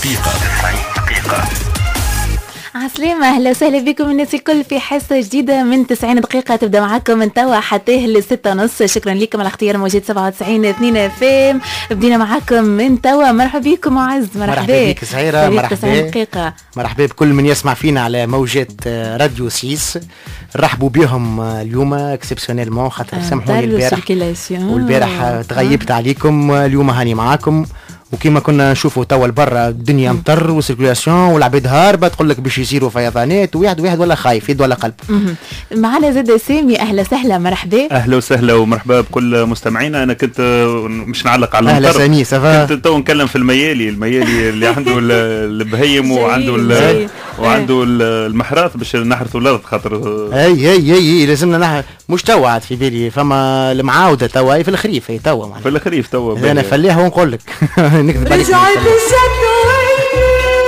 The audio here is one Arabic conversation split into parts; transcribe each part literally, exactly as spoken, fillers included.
دقيقة. تسعين دقيقة. عسلامة، أهلا وسهلا بكم الناس الكل في حصة جديدة من تسعين دقيقة تبدأ معكم من توا حتى لستة ونص. شكرا لكم على اختيار موجود سبعة وتسعين اثنين اف ام. بدينا معكم من توا. مرحبا بكم معز. مرحبا بك سعيرة. مرحبا مرحبا بكل من يسمع فينا على موجات راديو سيس. رحبوا بهم اليوم اكسبسيونيلمون خاطر سامحوني البارح والبارح تغيبت عليكم. اليوم هاني معاكم وكما كنا نشوفوا توا برا الدنيا مطر وسيركولاسيون والعباد هاربه تقول لك باش يصيروا فيضانات وواحد واحد ولا خايف يد ولا قلب. معنا زاد سامي. اهلا وسهلا. مرحبا. اهلا وسهلا ومرحبا بكل مستمعينا. انا كنت مش نعلق على المطر. اهلا سامي سافا. كنت تو نتكلم في الميالي الميالي اللي عنده البهيم وعنده وعنده المحراث باش نحرثوا الارض خاطر اي اي اي لازمنا نحر. مش توا عاد في بالي فما المعاوده توا في الخريف. هي توا في الخريف توا انا فلاح ونقول لك نكذب عليك. رجعت الشتوي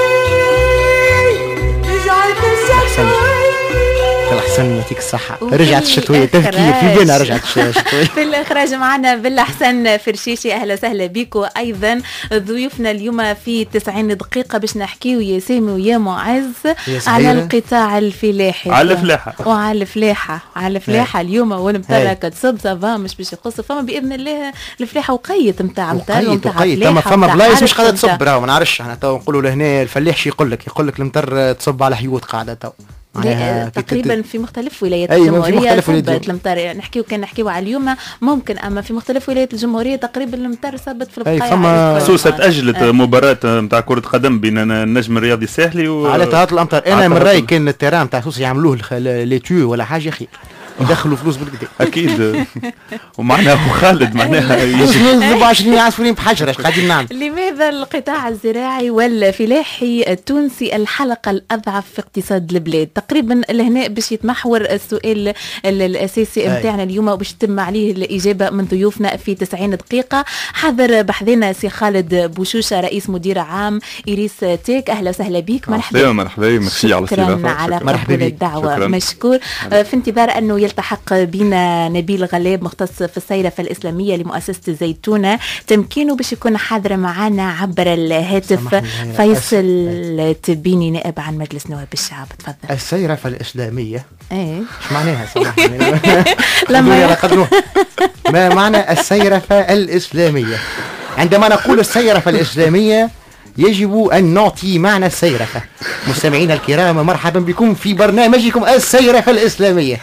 رجعت الشتوي الحسن يعطيك الصحة. رجعت الشتوية تفكير في بينا. رجعت الشتوية في الإخراج معنا بالحسن فرشيشي. أهلا وسهلا بيكو أيضا ضيوفنا اليوم في تسعين دقيقة باش نحكيو يا سامي ويا معز على القطاع الفلاحي على الفلاحة وعلى الفلاحة على الفلاحة اليوم والمطر كتصب صافا مش باش يقص. فما بإذن الله الفلاحة وقيت نتاع مطر ونتاع فلاحة. فما بلايص مش قاعدة تصب. راهو ما نعرفش احنا تو نقولوا لهنا الفلاح شي يقول لك يقول لك المطر تصب على حيوط قاعدة تو تقريبا في مختلف ولايات الجمهورية صبت المطر. نحكيو كان نحكيو على اليوم ممكن، اما في مختلف ولايات الجمهورية تقريبا المطر صبت في البقايا. خصوصا تأجلت آه. مباراة نتاع كرة قدم بين النجم الرياضي الساحلي و... على تهاط الامطار. انا من رايي كان التيران نتاع سوس يعملوه لي تو ولا حاجة خير يدخلوا فلوس بالكدا اكيد. ومعناها ابو خالد معناها يجيبوا عشرين عصفورين بحجر. ايش قاعدين نعمل؟ لماذا القطاع الزراعي والفلاحي التونسي الحلقه الاضعف في اقتصاد البلاد؟ تقريبا لهنا باش يتمحور السؤال الاساسي نتاعنا اليوم وباش يتم عليه الاجابه من ضيوفنا في تسعين دقيقه. حاضر بحذنا سي خالد بوشوشه رئيس مدير عام إيريس تيك. اهلا وسهلا بك. مرحبا. مرحبا ميرسي على الاستضافه. على قبول الدعوه. شكرا. مشكور. في انتظار انه يلتحق بنا نبيل غلاب مختص في الصيرفة الإسلامية لمؤسسة الزيتونة تمكينه باش يكون حاضر معنا عبر الهاتف. فيصل تبيني نائب عن مجلس نواب الشعب. تفضل. الصيرفة الإسلامية ايه ايش معناها؟ لما ما معنى الصيرفة الإسلامية؟ عندما نقول الصيرفة الإسلامية يجب أن نعطي معنى السيرفة. مستمعينا الكرام مرحبا بكم في برنامجكم السيرفة الإسلامية.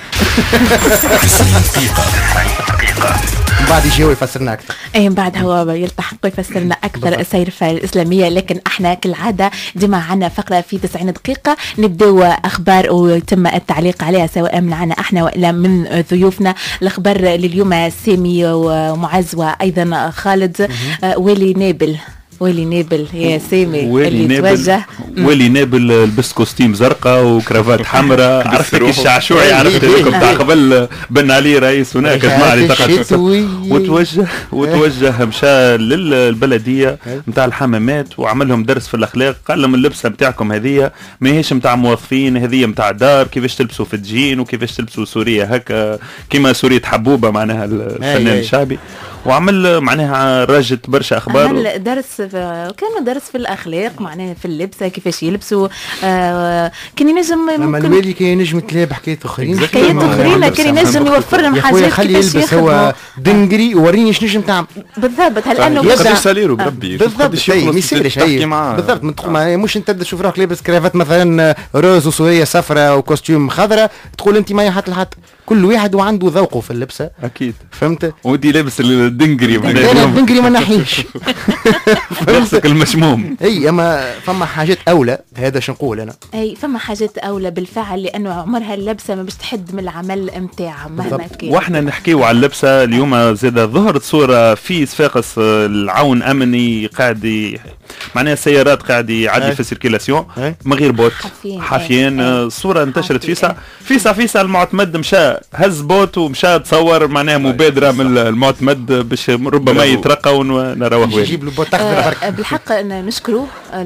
بعد يجي يفسرنا أكثر. أي بعد هو يلتحق يفسرنا أكثر السيرفة الإسلامية. لكن احنا كالعادة ديما عنا فقرة في تسعين دقيقة نبدأ أخبار ويتم التعليق عليها سواء من عنا احنا وإلا من ضيوفنا. الأخبار لليوم سامي ومعز وأيضا خالد. ولي نابل ولي نابل يا سامي اللي توجه. ولي نابل لبس كوستيم زرقاء وكرافات حمراء. عرفتك الشعشوعي عرفت لكم تاع قبل بن علي رئيس هناك اسمع لي تقعد وتوجه وتوجه مشى للبلديه نتاع الحمامات وعمل لهم درس في الاخلاق. قال لهم اللبسه نتاعكم هذه ماهيش نتاع موظفين، هذه نتاع دار. كيفاش تلبسوا في الجين وكيفاش تلبسوا سوريه هكا كيما سوريه حبوبه معناها الفنان الشعبي. وعمل معناها راجت برشا اخبار. عمل درس كان درس في الاخلاق معناها في اللبسه كيفاش يلبسوا. آه كان ينجم ممكن الوالي كان ينجم تلاقي حكايات اخرين حكايات اخرين كان ينجم يوفر لهم حاجات خلي يلبس هو دنجري وريني ايش نجم تعمل بالضبط. هل انه يقدر ساليرو بربي بالضبط ما يصيرش بالضبط. مش انت تشوف روحك لابس كرافات مثلا روز وسوريه صفراء وكوستيوم خضراء تقول انت ما يحط لحد. كل واحد وعنده ذوقه في اللبسه اكيد فهمت. ودي لابس الدنجري انا الدنجري ما نحيش نفسك المشموم. اي اما فما حاجات اولى. هذا شو نقول انا اي فما حاجات اولى بالفعل لانه عمرها اللبسه ما باش تحد من العمل نتاعها مهما كان. واحنا نحكيو على اللبسه اليوم زاد ظهرت صوره في صفاقس العون امني قاعد معناها السيارات قاعد يعدي في السيركيلاسيون من غير بوت حافيين. صوره انتشرت في ساعه في ساعه في ساعه المعتمد مشى هز بوت ومشى تصور معناها مبادره من المعتمد باش ربما يترقى ونروه يجيب له بوت اخضر. بالحق نشكروه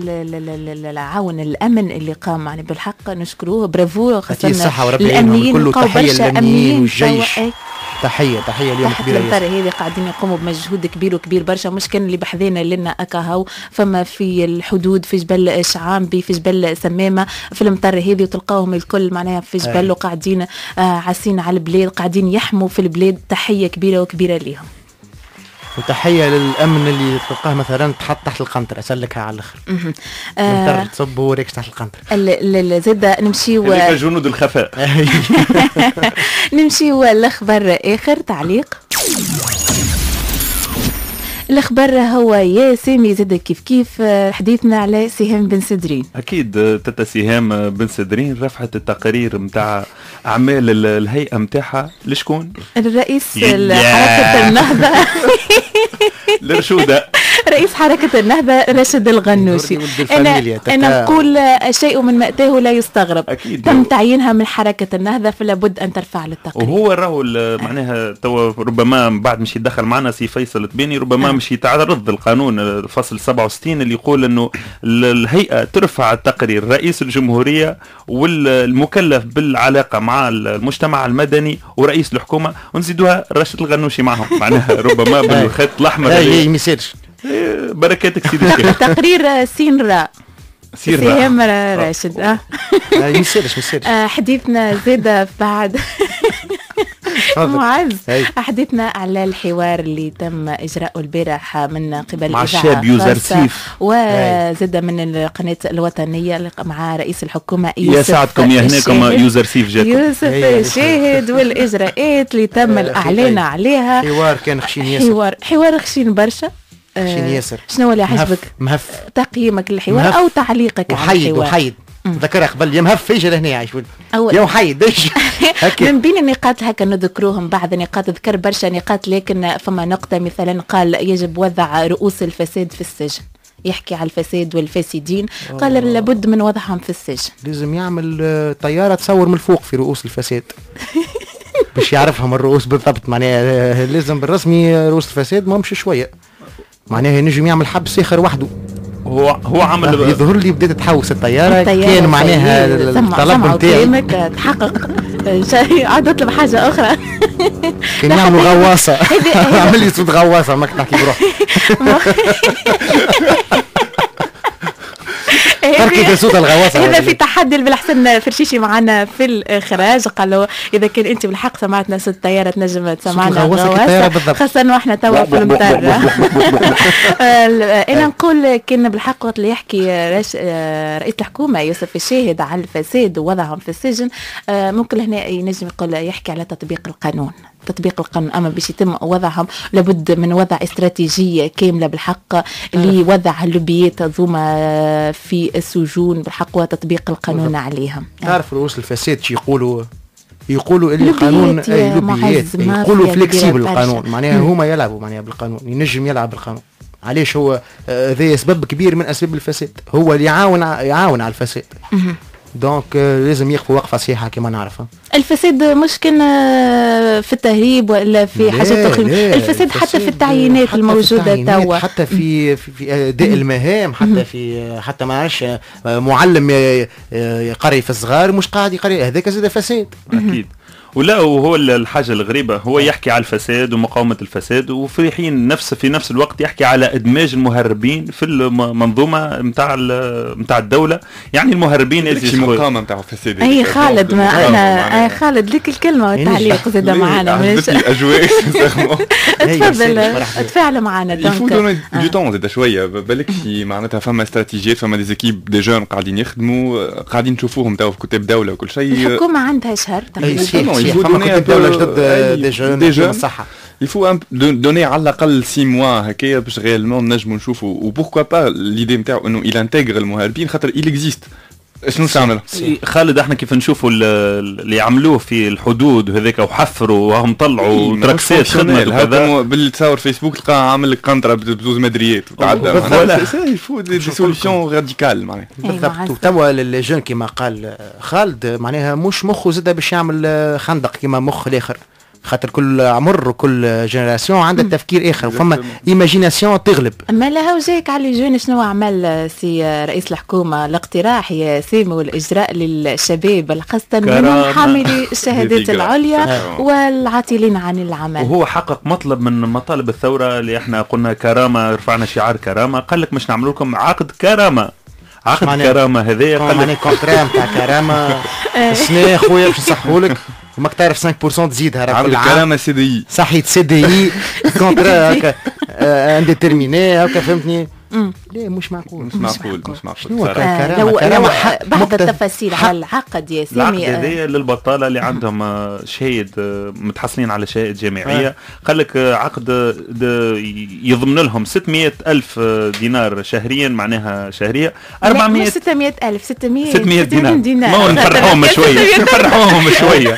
العون الامن اللي قام يعني بالحق نشكروه برافو. خاصه الامنيين كله تحيه للامنيين والجيش تحيه تحيه اليوم كبيره. الامطار هذه قاعدين يقوموا بمجهود كبير وكبير برشا، مش كان اللي بحذينا لنا اكاهو، فما في الحدود في جبل شعامبي في جبل سمامه في الامطار هذه، وتلقاهم الكل معناها في جبل وقاعدين آه عاسين على البلاد، قاعدين يحموا في البلاد. تحيه كبيره وكبيره ليهم. وتحيه للامن اللي تلقاه مثلا تحط تحت القنطره اسلكها على الاخر. آه تصب وريكس تحت القنطره. زاد نمشيو جنود الخفاء. نمشيو الاخبار اخر تعليق. الاخبار هو يا سامي زاد كيف كيف حديثنا على سهام بن سدرين. اكيد تتا سهام بن سدرين رفعت التقارير نتاع اعمال الهيئه نتاعها لشكون؟ الرئيس حركه النهضه لرشوده. رئيس حركة النهضة راشد الغنوشي. أنا, أنا نقول شيء من مأتاه لا يستغرب. أكيد. تم تعيينها من حركة النهضة فلا بد أن ترفع للتقرير. وهو راهو معناها تو ربما بعد مش يدخل معنا سي فيصل تبيني ربما مش يتعرض القانون الفصل سبعة وستين اللي يقول أنه الهيئة ترفع التقرير رئيس الجمهورية والمكلف بالعلاقة مع المجتمع المدني ورئيس الحكومة، ونزيدوها راشد الغنوشي معهم معناها ربما بالخط الأحمر. لا ما يصيرش. بركاتك سيدي الشيخ. تقرير سين را سهام راشد. اه يصيرش يصيرش. حديثنا زاد بعد معز. حديثنا على الحوار اللي تم اجراءه البارح من قبل مع الشاب يوزر سيف وزاد من القناه الوطنيه مع رئيس الحكومه يوسف. يسعدكم يا هناكم يوزر سيف جاكم يوسف شاهد والاجراءات اللي تم الاعلان عليها. حوار كان خشين ياسر. حوار حوار خشين برشا. خشين ياسر. شنو اللي عجبك؟ مهف. تقييمك للحوار او تعليقك على الحوار؟ وحيد وحيد ذكرها قبل يا مهف ايش لهنا عايش يا وحيد ايش من بين النقاط هكا نذكروهم بعض النقاط. ذكر برشا نقاط لكن فما نقطه مثلا قال يجب وضع رؤوس الفساد في السجن. يحكي على الفساد والفاسدين قال لابد من وضعهم في السجن. لازم يعمل طياره تصور من الفوق في رؤوس الفساد باش يعرفهم الرؤوس بالضبط. معناها لازم بالرسمي رؤوس الفساد ما مش شويه معناها نجم يعمل حبس اخر وحده. هو هو عمل يظهر لي بدات تحوس الطياره, الطيارة كان معناها الطلب نتاعي تحقق عاد اطلب حاجه اخرى كان يعملوا غواصه عمل لي صوت غواصه ماك تحكي بروحك تركي صوت الغواصه. هذا في تحدي بالحسن فرشيشي معنا في الاخراج قالوا اذا كان انت بالحق سمعتنا صوت الطياره تنجم تسمعنا غواصه خاصه واحنا توا في المطار. انا نقول كان بالحق وقت اللي يحكي رئيس الحكومه يوسف الشاهد على الفساد ووضعهم في السجن ممكن هنا ينجم يقول يحكي على تطبيق القانون. تطبيق القانون أما باش يتم وضعهم لابد من وضع استراتيجية كاملة بالحق لوضع اللوبيات ذوما في السجون بالحق وتطبيق القانون عليهم. تعرف رؤوس الفساد شي يقولوا يقولوا اللي القانون لوبيات يقولوا فليكسيبل القانون معناها هما يلعبوا معناها بالقانون ينجم يلعب بالقانون. علاش هو ذي سبب كبير من أسباب الفساد هو اللي يعاون يعاون على الفساد. دونك لازم يقفوا وقفه صحيحه كما نعرفها. الفساد مش كان في التهريب ولا في حاجات اخرى. الفساد حتى في التعيينات حتى الموجوده في توا حتى في في اداء المهام حتى في حتى ما عرفش معلم يقري في الصغار مش قاعد يقري هذاك زاد فساد اكيد. ولا وهو الحاجة الغريبة هو يحكي على الفساد ومقاومة الفساد وفي حين نفس في نفس الوقت يحكي على إدماج المهربين في المنظومة متاع متاع الدولة. يعني المهربين اللي مقاومة متاع الفساد. أي خالد ما أنا خالد لك الكلمة والتعليق زاد معنا. الأجواء تفضل تفاعل معنا. يفو دونا دو طون زاد شوية بالك في معناتها فما استراتيجيات فما دي زيكيب دي جون قاعدين يخدموا قاعدين نشوفوهم توا في كتاب دولة وكل شيء. الحكومة عندها شهر تقريبا. Il faut donner un peu des jeunes des jeunes il faut donner على الأقل six mois هكايا باش réellement نجموا نشوفوا و pourquoi pas l'idée نتاعو انه il intègre المهربين خاطر il existe. شنو تعمل خالد احنا كيف نشوفوا اللي يعملوه في الحدود وهذاك وحفروا وهم طلعوا تراكسات خدمه هذا بالتصور فيسبوك تلقى عامل لك قنطره بزوز مدريات وتعدى يفو دي سوليسيون راديكال معناها بالضبط. وتوا الجون كما قال خالد معناها مش مخه زاد باش يعمل خندق كما مخ الاخر خاطر كل عمر وكل جنراسيون عندها تفكير اخر وفما ايماجيناسيون تغلب. اما لها وجايك على جون شنو عمل سي رئيس الحكومه الاقتراح يا سامي والاجراء للشباب خاصه من حاملي الشهادات العليا والعاطلين عن العمل، وهو حقق مطلب من مطالب الثوره اللي احنا قلنا كرامه، رفعنا شعار كرامه، قال لك مش نعمل لكم عقد كرامه. عقد كرامه هذايا قال لك كونترا نتاع كرامه سنة خويا باش نصحوا لك وماك تعرف خمسة بالمئة تزيدها راه عقد كرامه سي دي اي صحيت سي دي اي كونترا هكا انديتيرميني هكا فهمتني. لا مش معقول مش معقول مش معقول. شنو كرامه لو لو بعض التفاصيل على العقد يا سامي. العقد هذايا للبطاله اللي عندهم شهايد متحصلين على شهاده جامعيه، قال لك عقد يضمن لهم ستمائة ألف دينار شهريا، معناها شهريه أربعمائة ستمائة ألف ستمائة ستمائة دينار. ما نفرحوهم شويه نفرحوهم شويه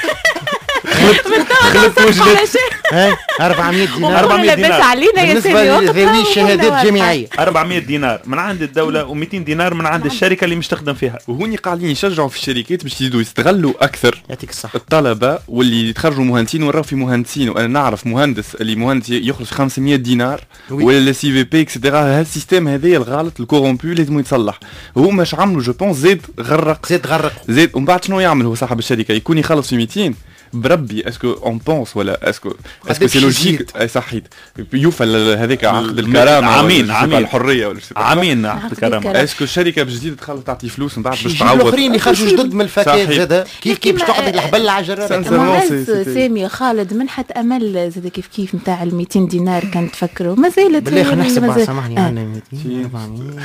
خلط وجدت أربعمائة دينار أربعمائة دينار علينا يا سيدي ذوي الشهادات جامعيه أربعمائة دينار من عند الدوله و200 دينار من عند الشركه اللي مش تخدم فيها. وهوني قاعدين يشجعوا في الشركات باش يزيدوا يستغلوا اكثر يعطيك الصحه الطلبه واللي يتخرجوا مهندسين ونراو في مهندسين. وانا نعرف مهندس اللي مهندس يخرج خمسمائة دينار ولا السي في بي اكسترا. هذا السيستم هذايا الغلط الكورompu لازم يتصلح. هو مش عملوا جو بونس زيد غرق زيد غرق زيد ومن بعد شنو يعمل هو صاحب الشركه؟ يكون يخلص في مئتين بربي. اسكو اون بونس ولا اسكو اسكو سي لوجيك؟ اي صحيت يوفى هذاك عقد الكرامه عامين عامين الحريه ولا عامين عقد الكرامه. اسكو الشركه باش تزيد تخلص تعطي فلوس من بعد باش تعوض الاخرين اللي خرجوا جدد من الفكات زاد كيف كيف باش تقعد الحبل على الجرار. سامي خالد منحة امل زاد كيف كيف نتاع ال مئتين دينار كانت تفكروا ما زالت بالله خلينا نحسب سامحني عندنا مئتين أربعمائة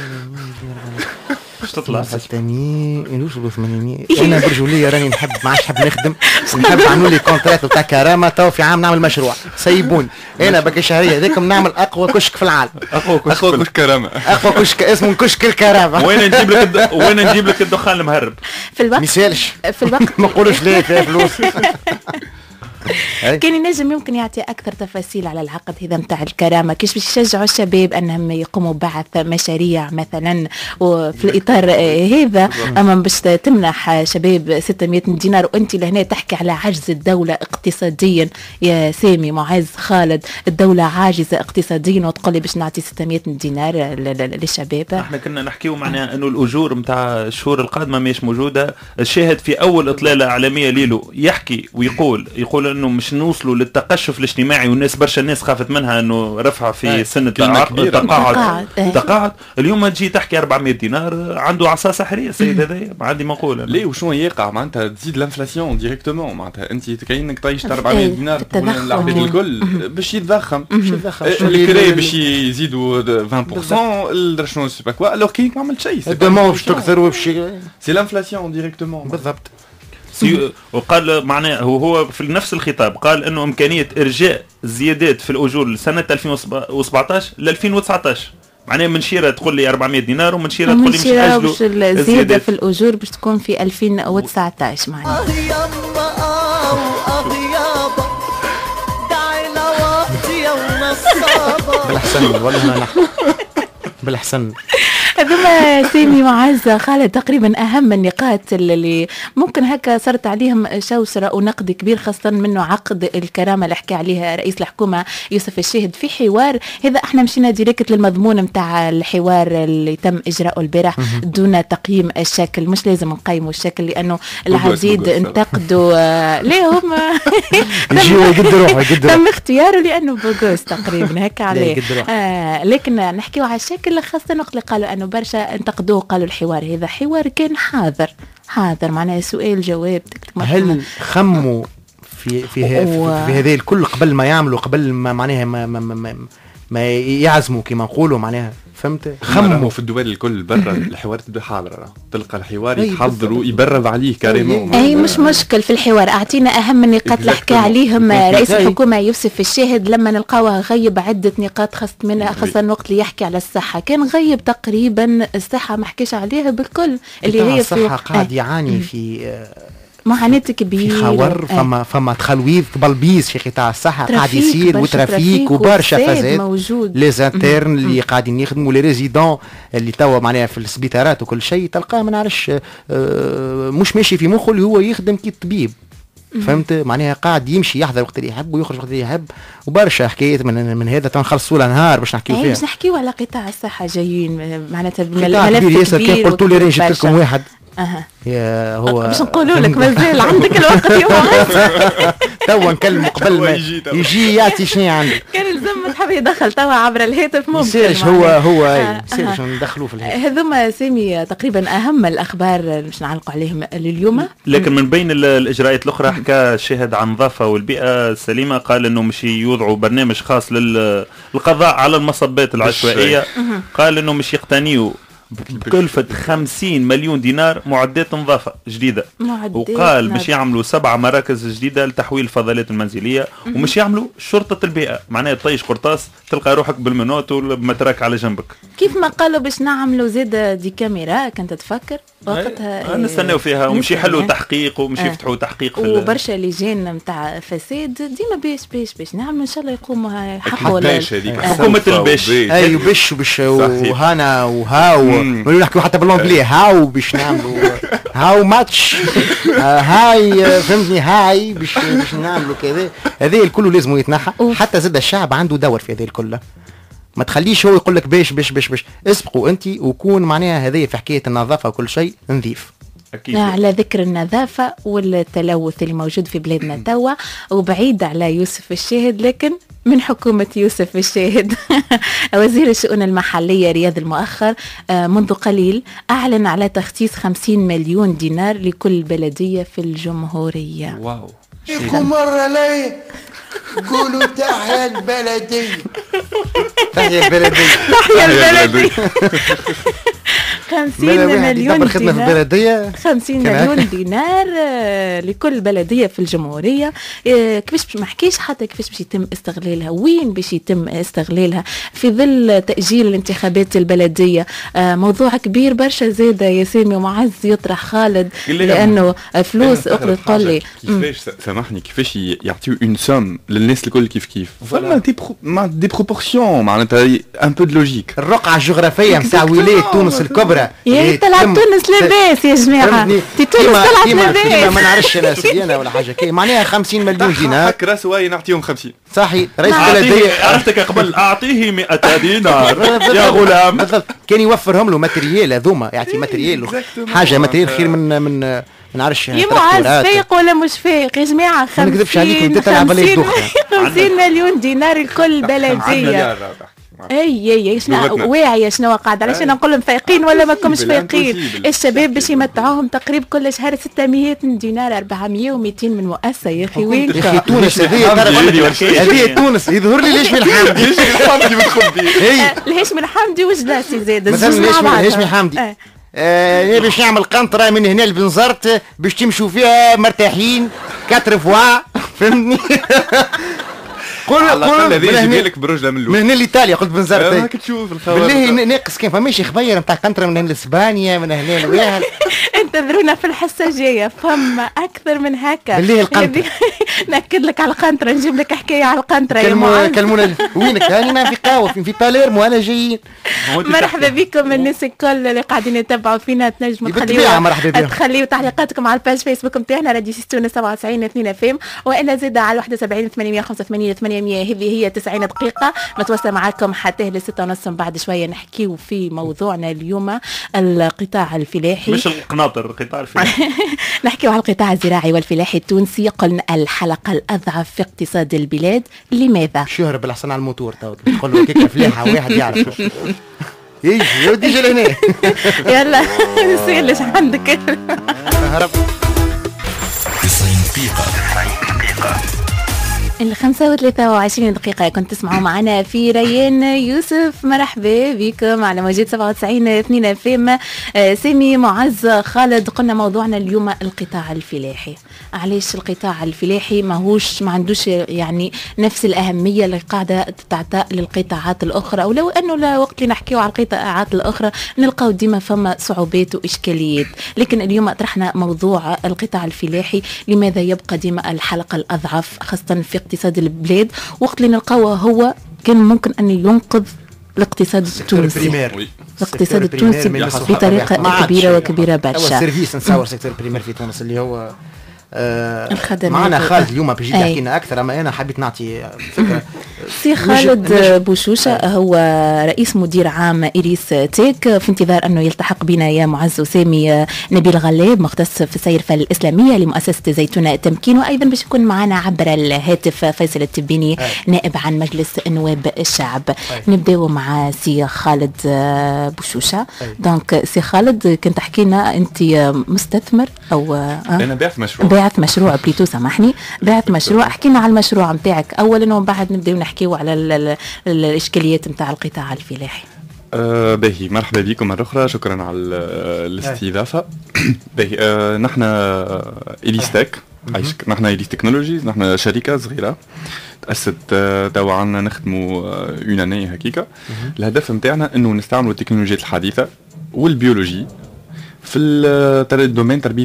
باش تطلع ستمائة يوصلوا ثمانمائة. انا برجوليه راني نحب ما عادش نحب نخدم نحب نعملوا لي كونترات تاع كرامه تو في عام نعمل مشروع سيبوني انا باقي شهريه هذيكم نعمل اقوى كشك في العالم. اقوى كشك اقوى كشك كرامه اقوى كشك اسمه كشك الكرامه. وين نجيب لك الد... وين نجيب لك الدخان المهرب في الوقت ميسالش في الوقت ما نقولوش ليه فيها فلوس. كان ينجم يمكن يعطي أكثر تفاصيل على العقد هذا متاع الكرامة، كيف باش يشجعوا الشباب أنهم يقوموا بعث مشاريع مثلا وفي الإطار هذا. أما باش تمنح شباب ستمائة دينار وأنت لهنا تحكي على عجز الدولة اقتصاديا يا سامي معز خالد، الدولة عاجزة اقتصاديا وتقول لي باش نعطي ستمائة دينار للشباب. احنا كنا نحكيو معناها أنه الأجور متاع الشهور القادمة مش موجودة. الشاهد في أول إطلالة إعلامية ليلو يحكي ويقول يقول انه مش نوصلوا للتقشف الاجتماعي والناس برشا الناس خافت منها انه رفع في سن التقاعد تقاعد. اليوم تجي تحكي أربعمائة دينار عنده عصا سحريه السيد هذا ما عندي مقوله. ليه وشنو يقع معناتها تزيد الانفلاسيون ديريكتومون معناتها انت كاينك طيش أربعمائة دينار العباد الكل باش يتضخم الكري باش يزيدوا عشرة بالمئة الرشنو سي با كوا الوغ كي ما عملت شيء الدموع باش تكثر وباش سي الانفلاسيون ديريكتومون بالضبط. وقال معناه هو هو في نفس الخطاب قال انه امكانيه ارجاء الزيادات في الاجور لسنه ألفين وسبعطاش ل ألفين وتسعطاش. معناه من شيره تقول لي أربعمائة دينار ومن شيره تقول لي مش اجلوا الزياده في الاجور باش تكون في ألفين وتسعطاش. معناه بالحسن والله نحن بالحسن. هذوما سامي معزة خالد تقريبا أهم النقاط اللي ممكن هكا صارت عليهم شوشرة ونقد كبير خاصة منه عقد الكرامة اللي حكى عليها رئيس الحكومة يوسف الشاهد في حوار. هذا احنا مشينا ديريكت للمضمون متاع الحوار اللي تم إجراءه البارح دون تقييم الشكل. مش لازم نقيموا الشكل لأنه العديد انتقدوا ليه هم تم اختياره لأنه بوغوس تقريبا هكا عليه. آه لكن نحكيوا على الشكل خاصة نقل قالوا أنه برشا انتقدوه قالوا الحوار هذا حوار كان حاضر حاضر معناه سؤال جواب. هل خموا في في في, في هذه الكل قبل ما يعملوا قبل ما معناها ما ما, ما, ما يعزموا كما نقولوا معناها فهمت؟ خموا في الدول الكل برا الحوار تبدا حاضره تلقى الحوار يحضروا يبرد عليه كاريمون. اي مش مشكل في الحوار. اعطينا اهم النقاط اللي حكى عليهم رئيس الحكومه يوسف الشاهد لما نلقاوه غيب عده نقاط خاصه منها خاصه الوقت اللي يحكي على الصحه كان غيب تقريبا الصحه ما حكيش عليها بالكل اللي هي الصحه قاعد يعاني في معاناة كبيرة في خور فما فما تخلويض بلبيز في قطاع الصحة قاعد يصير وترافيك وبرشا فساد لي زانترن اللي قاعدين يخدموا لي ريزيدون اللي توا معناها في السبيطارات وكل شيء تلقاه ما نعرفش مش ماشي في مخه اللي هو يخدم كي الطبيب فهمت معناها قاعد يمشي يحضر وقت اللي يحب ويخرج وقت اللي يحب وبرشا حكايات من من هذا تنخلصوا لها نهار باش نحكيو فيها. باش نحكيو على قطاع الصحه جايين معناتها بالملف كبير ياسر. كي قلتوا لي راني جبت لكم واحد اها يا هو باش نقولوا لك مازال عندك الوقت يوم توا نكلم قبل ما يجي يعطي شنو عندك. كان لازم تحب يدخل توا عبر الهاتف ممكن يصيرش هو هو اي يصيرش ندخلوه في الهاتف. هذوما سامي تقريبا اهم الاخبار باش نعلقوا عليهم لليوم. لكن من بين الاجراءات الاخرى حكى الشاهد عن النظافه والبيئه السليمه، قال انه مش يوضعوا برنامج خاص للقضاء على المصبات العشوائيه. قال انه مش يقتنيوا بكلفة خمسين مليون دينار معدات نظافة جديدة، وقال باش يعملوا سبع مراكز جديدة لتحويل الفضلات المنزلية، ومش يعملوا شرطة البيئة، معناها طيش قرطاس تلقى روحك بالمنوت والمتراك على جنبك. كيف ما قالوا باش نعملوا زيادة دي كاميرا كنت تفكر وقتها نستناو فيها ومش يحلوا تحقيق ومش آه. يفتحوا تحقيق في وبرشا لجان نتاع فساد ديما باش باش باش نعملوا ان شاء الله يقوموا حقوا حكومة الباش اي باش باش وهنا وهاو ولو نحكيو حتى بالانجلي هاو باش نعملوا هاو ماتش هاي فهمتني هاي باش باش نعملوا كذا. هذا الكل لازم يتنحى. حتى زاد الشعب عنده دور في هذا الكل، ما تخليش هو يقول لك باش باش باش باش اسبقوا انت وكون معناها هذه في حكايه النظافه وكل شيء نظيف. أكيد. على ذكر النظافة والتلوث اللي موجود في بلادنا توا وبعيد على يوسف الشاهد، لكن من حكومة يوسف الشاهد وزير الشؤون المحلية رياض المؤخر منذ قليل أعلن على تخصيص خمسين مليون دينار لكل بلدية في الجمهورية. واو يكون مرة لي قولوا تحيا البلدية تحيا البلدية تحيا البلدية خمسين مليون دينار خمسين مليون دينار لكل بلدية في الجمهورية. كيفاش ما حكيش حتى كيفاش باش يتم استغلالها، وين باش يتم استغلالها في ظل تأجيل الانتخابات البلدية. موضوع كبير برشا زادة يا سامي ومعز يطرح خالد لأنه فلوس أخرى تقول لي كيفاش سامحني كيفاش يعطيو اون سوم للناس الكل كيف كيف فما دي مع دي بروبورسيون معناتها ان بو دو لوجيك. الرقعة الجغرافية نتاع ولاية تونس الكبرى يا طلعت تونس لاباس يا جماعه تي تونس طلعت لاباس ما نعرفش انا سيانه ولا حاجه كي معناها خمسين مليون دينار حك راس واي نعطيهم خمسين صحيح. رئيس البلديه عرفتك قبل اعطيه مئة دينار يا غلام بالضبط كان يوفرهم له ماتريال هذوما يعطي ماتريال حاجه ماتريال خير من من ما نعرفش يا معز فايق ولا مش فايق يا جماعه خمسين خمسين مليون دينار لكل بلديه. اي اي شنو واعيه شنو قاعد علاش انا نقول لهم فايقين ولا ما كمش فايقين. الشباب باش يمتعوهم تقريبا كل شهر ستمية دينار أربعمية ومئتين من مؤسسه. يا اخي وين يا اخي تونس هذه تونس يظهر لي ليش من حمدي ليش من حمدي بتخبي ليش من حمدي وجلاسي زاد مثلا ليش من حمدي آه باش نعمل قنطره من هنا لبنزرت باش تمشوا فيها مرتاحين كاتر فوا فهمتني. قول قول الذي يجي لك برجله من اللوح من هنا لايطاليا قلت بنزرت هاك تشوف الخوارج بالله ناقص كان فماش خبير نتاع قنطره من هنا لاسبانيا من هنا لوين. انتظرونا في الحصه الجايه فما اكثر من هكا بالله القنطره ناكد لك على القنطره نجيب لك حكايه على القنطره يا معاذ. كلمونا وينك انا في قهوه في, في باليرمو انا جايين. مرحبا بكم الناس الكل اللي قاعدين يتبعوا فينا تنجموا تخليوا تخليوا تعليقاتكم على الباج فيسبوك نتاعنا راديو تونس سبعة وتسعين اثنين اف ام والا زاد على واحد وسبعين ثمانمية وخمسة وثمانين ثمانمية. هذه هي تسعين دقيقه نتواصل معكم حتى لستة ونص. بعد شويه نحكيو في موضوعنا اليوم القطاع الفلاحي مش القناطر القطاع الفلاحي نحكيو على القطاع الزراعي والفلاحي التونسي. قلنا الحلقه الاضعف في اقتصاد البلاد. لماذا؟ شهر بالحسن على الموتور تو تقول له كيك فلاحه واحد يعرف ايش يودي جا لهنا يلا سير ليش عندك هرب تسعين دقيقة الخمسة وثلاثة وعشرين دقيقة كنت تسمعوا معنا في ريان يوسف. مرحبا بكم على موجود سبعة وتسعين اثنين اف ام. سامي معز خالد قلنا موضوعنا اليوم القطاع الفلاحي. علاش القطاع الفلاحي ماهوش ما عندوش يعني نفس الأهمية اللي قاعدة تعطى للقطاعات الأخرى، ولو أنه لا وقت اللي نحكيو على القطاعات الأخرى نلقاو ديما فما صعوبات وإشكاليات، لكن اليوم طرحنا موضوع القطاع الفلاحي لماذا يبقى ديما الحلقة الأضعف خاصة في اقتصاد البلاد، وقت اللي نلقاوه هو كان ممكن أن ينقذ الاقتصاد التونسي. الاقتصاد التونسي بطريقة كبيرة وكبيرة برشا. هو السيرفيس نصور سيكتور بريمير في تونس اللي هو آه معنا خالد اليوم بيجي يحكي لنا اكثر، اما انا حبيت نعطي فكره. سي خالد بوشوشه هو رئيس مدير عام إيريس تيك، في انتظار انه يلتحق بنا يا معز وسامي نبيل غلاب مختص في السيرفه الاسلاميه لمؤسسه زيتونه تمكين، وايضا باش يكون معنا عبر الهاتف فيصل التبيني نائب عن مجلس نواب الشعب. نبداو مع سي خالد بوشوشه. دونك سي خالد كنت تحكي لنا انت مستثمر او آه؟ انا باعث مشروع باعث مشروع بليتو سامحني باعث مشروع. احكي لنا على المشروع نتاعك اولا ومن بعد نبداو نحكيو على ال ال الاشكاليات نتاع القطاع الفلاحي. أه باهي، مرحبا بكم مرة أخرى، شكرا على الاستضافة. باهي أه نحن إيريس تك، نحن إيريس تكنولوجيز، نحن شركة صغيرة تأسست توا عنا نخدموا اون اني هكيكا. الهدف نتاعنا انه نستعملوا التكنولوجيات الحديثة والبيولوجي في الدومين تربية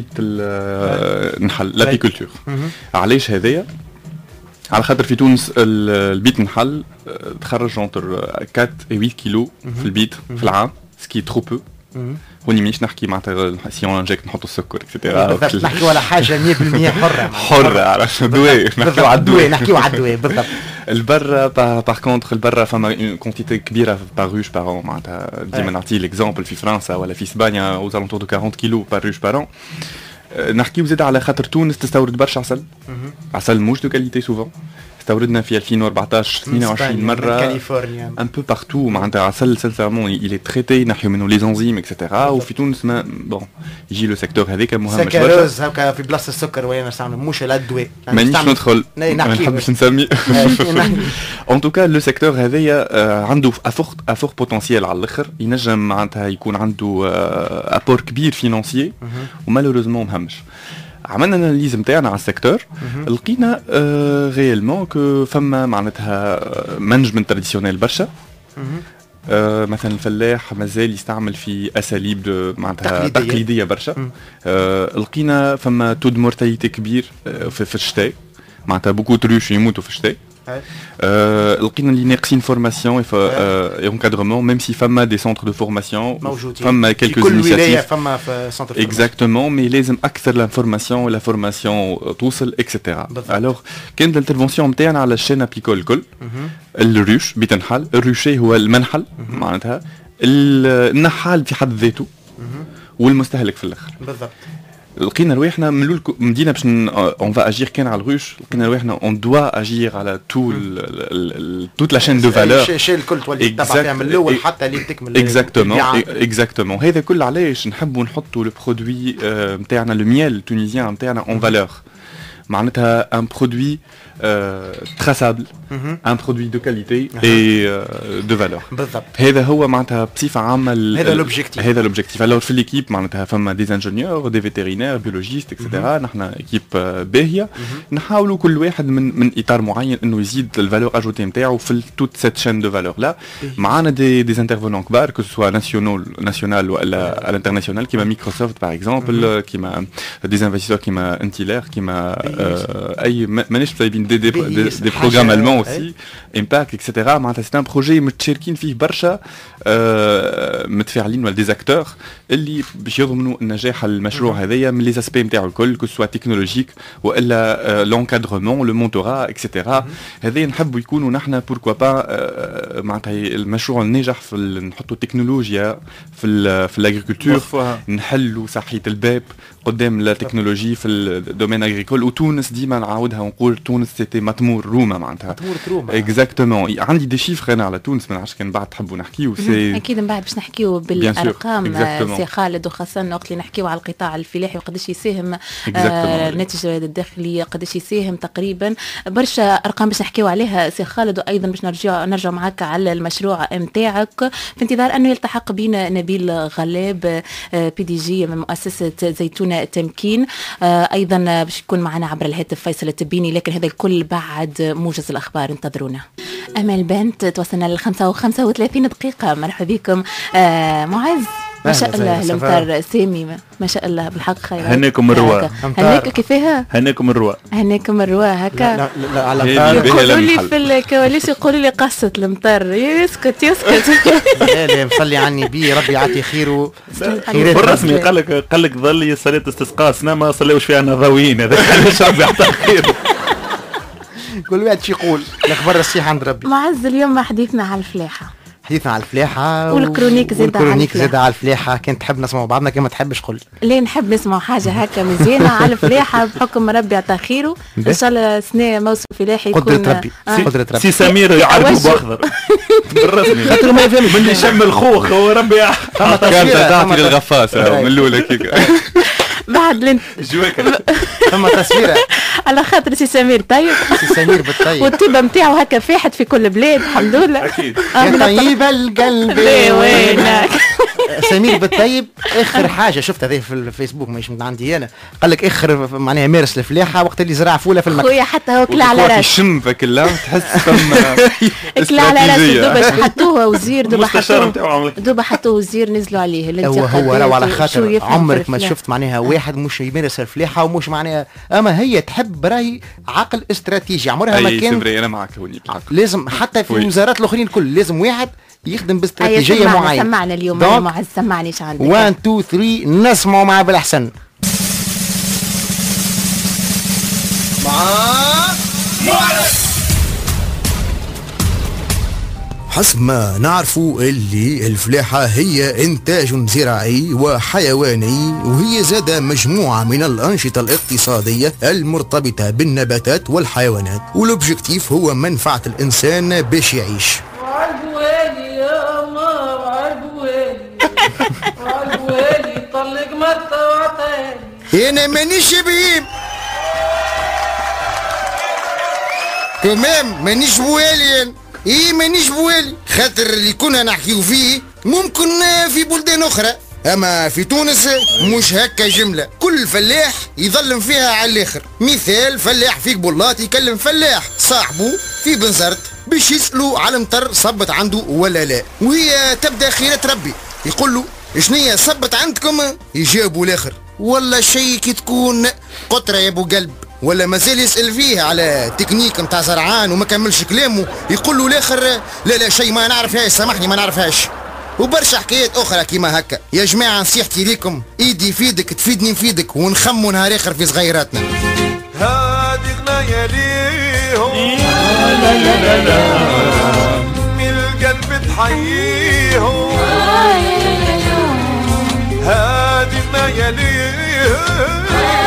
النحل لابيكولتور. علاش هذايا؟ على خاطر في تونس البيت نحل تخرج انتر أربعة و ثمانية كيلو في البيت في العام، سكي ترو بو. هوني مانيش نحكي معناتها سي اون انجيكت نحطوا السكر اكسيتيرا، بالضبط نحكيو على حاجه مية بالمية حره حره على دواء، نحكيو على الدواء نحكيو على الدواء بالضبط. البرا باغ كونتر البرا فما كونتيتي كبيره بار روش بار an معناتها ديما نعطي ليكزامبل في فرنسا ولا في اسبانيا اوزالونتور دو أربعين كيلو بار روش بار an. نحكيو زاد على خاطر تونس تستورد برشا عسل، عسل موش دو كاليتي سوفون. استوردنا في ألفين وأربعطاش اثنين وعشرين مرة كاليفورنيا ان بو بارتو معناتها عسل سانسيرمون يلي تريتي نحيو منه لي زنزيم اكسيتيرا. وفي تونس ما بون يجي لو سيكتور هذاك مهم برشا. سكروز هكا في بلاصه السكر وين نستعملوا مش الادويه مانيش ندخل ما نحبش نسمي. ان توكا لو سيكتور هذايا عنده افور افور بوتنسيال على الاخر، ينجم معناتها يكون عنده ابور كبير فينانسيي ومالوريزمون مهمش. عملنا اناليز نتاعنا على السيكتور، لقينا آه غيالمون كو فما معناتها مانجمنت تراديسيونيل برشا. آه مثلا الفلاح مازال يستعمل في اساليب معناتها تقليديه, تقليدية برشا. آه لقينا فما تود مورتاليتي كبير آه في, في الشتاء، معناتها بوكو تروش يموتوا في الشتاء. Euh, لقينا اللي ناقصين فورماسيون اي انكادرمون، ميم سي فما دي سونتر دو فورماسيون موجودين فما كيلكو انيشيتيف فما في سونتر اكزاكتومون، مي لازم اكثر لانفورماسيون ولا فورماسيون توصل اكسيتيرا. الوغ كانت الانترفونسيون نتاعنا على الشين ابيكول الكل. الروش بيت نحل، الروشي هو المنحل معناتها النحال في حد ذاته والمستهلك في الاخر بالضبط. لقينا رواحنا من مدينه باش اون فا اجير كان على الروش، لقينا رواحنا اون دوا اجير على تو توت لا شين دو فالور شي الكل تولي تتبع فيها من الاول حتى اللي تكمل. اكزاكتومون اكزاكتومون هذا كل علاش نحبوا نحطوا لو برودوي نتاعنا لو ميل التونيزيان نتاعنا اون فالور، معناتها ان برودوي تراسابل، ان برودوي دو كاليتي اي دو فالور بالضبط. هذا هو معناتها بصفه عامه هذا لوبجيكتيف هذا لوبجيكتيف. الوغ في ليكيب معناتها فما دي انجينيور دي فيتيرينير بيولوجيست اكسيتيرا. نحن ايكيب باهيه نحاولوا كل واحد من من اطار معين انه يزيد الفالور اجوتي نتاعو في توت سيت شين دو فالور. لا معنا دي دي انترفونون كبار كو سوا ناسيونال ناسيونال ولا الانترناسيونال كيما مايكروسوفت باغ اكزومبل، كيما دي انفستيسور كيما انتيلير، كيما اي مانيش طايبين دي دي دي بروغرام المون aussi impact اكسيتيرا. معناتها سي ان بروجي متشاركين فيه برشا آه متفاعلين ولا دي زاكتور اللي باش يضمنوا النجاح المشروع هذايا من لي اسبي نتاعو الكل، كو سوا تكنولوجيك والا لونكادرمون لو مونتورا اكسيتيرا. هذايا نحبوا يكونوا نحن بوركوا با آه معناتها المشروع الناجح في نحطوا التكنولوجيا في في الاغريكولتور، نحلوا صحيه الباب قدام لا تكنولوجي في الدومين اغريكول. وتونس ديما نعاودها ونقول تونس سيتي مطمور روما معناتها مطمور روما اكزاكتومون. عندي دي شيفر انا على تونس، ما نعرفش كان بعد تحبوا نحكيو سي اكيد من بعد باش نحكيو بالارقام سي خالد، وخاصه وقت اللي نحكيو على القطاع الفلاحي وقداش يساهم آه الناتج الداخلي قداش يساهم تقريبا برشا ارقام باش نحكيو عليها سي خالد. وايضا باش نرجع نرجع معك على المشروع نتاعك في انتظار انه يلتحق بنا نبيل غلاب بي دي جي من مؤسسه زيتونه تمكين. ايضا باش يكون معنا عبر الهاتف فيصل التبيني، لكن هذا الكل بعد موجز الاخبار. انتظرونا. امل بنت توصلنا للخمسة وخمسة وثلاثين دقيقه. مرحبا بكم آه معز. ما شاء الله المطر سامي ما شاء الله بالحق خير. هناكم الرواء. هناك كيفاها؟ هناكم الرواء. هناكم الرواء هكا. لا لا على يقولوا لي في الكواليس يقولوا لي قصة المطر يسكت يسكت. لا لا مصلي على النبي ربي يعطي خيره. بالرسمي قال لك قال لك ظل صلاة استسقاء سنة ما صليوش فيها نظاويين هذا علاش ربي يعطي خيره. كل واحد شي يقول الاخبار الصحيحة عند ربي. معز اليوم حديثنا على الفلاحة. حديثنا على الفلاحة والكرونيك زاد على والكرونيك زاد على الفلاحة. كان تحب نسمع بعضنا كان ما تحبش قل. ليه نحب نسمع حاجة هكا مزيانة على الفلاحة بحكم ربي يعطى خيره ان شاء الله سنة موسم فلاحي يكون قدرة ربي. آه. قدرة ربي. سي سمير يعرفوا باخضر بالرسمي خاطر ما يفهمش من يشم الخوخ هو ربي كانت تعطي للغفاس من الاولى كيك بعد لين ثم تصويره على خاطر سي سمير طيب سي سمير بالطيب والطيبه نتاعو هكا فاحت في كل بلاد الحمد لله اكيد يا طيب القلب وينك سمير بالطيب اخر حاجه شفتها هذه في الفيسبوك مش من عندي انا قال لك اخر معناها مارس الفلاحه وقت اللي زرع فوله في المكتب خويا حتى هو كلا على راسه يشم فك الله تحس فما كلا على راسه دوبا حطوه وزير دوبا حطوه دوبا حطوه وزير نزلوا عليه هو هو راهو على خاطر عمرك ما شفت معناها واحد مش يمارس الفلاحه ومش معناها اما هي تحب راهي عقل استراتيجي عمرها ما كان انا معك هوني لازم حتى في الوزارات الاخرين الكل لازم واحد يخدم باستراتيجيه معينه. سمعنا اليوم يا معز سمعني ايش عندك واحد اثنين ثلاثة نسمعوا مع بالأحسن حسب ما نعرفوا اللي الفلاحة هي إنتاج زراعي وحيواني وهي زاد مجموعة من الأنشطة الاقتصادية المرتبطة بالنباتات والحيوانات والأوبجيكتيف هو منفعة الإنسان باش يعيش. عالوالي يا ماما عالوالي عالوالي طلق متى وعطاني أنا مانيش بهيم تمام مانيش بوالي ايه مانيش بوالي خاطر اللي كنا نحكيو فيه ممكن في بلدان اخرى اما في تونس مش هكا جمله كل فلاح يظلم فيها على الاخر. مثال فلاح في قبلات يكلم فلاح صاحبه في بنزرت باش يسألوا على مطر صبت عنده ولا لا وهي تبدا خيرة ربي يقول له شنية صبت عندكم يجاوبوا الاخر ولا شيء كي تكون قطره يا ابو قلب ولا مازال يسأل فيه على تكنيك متاع زرعان وما كملش كلامه يقول له الاخر لا لا شيء ما نعرفهاش سامحني ما نعرفهاش. وبرشا حكايات اخرى كيما هكا. يا جماعه نصيحتي ليكم ايدي فيدك تفيدني نفيدك ونخموا نهار اخر في صغيراتنا. هادي غنايا ليهم من القلب تحييهم هادي غنايا ليهم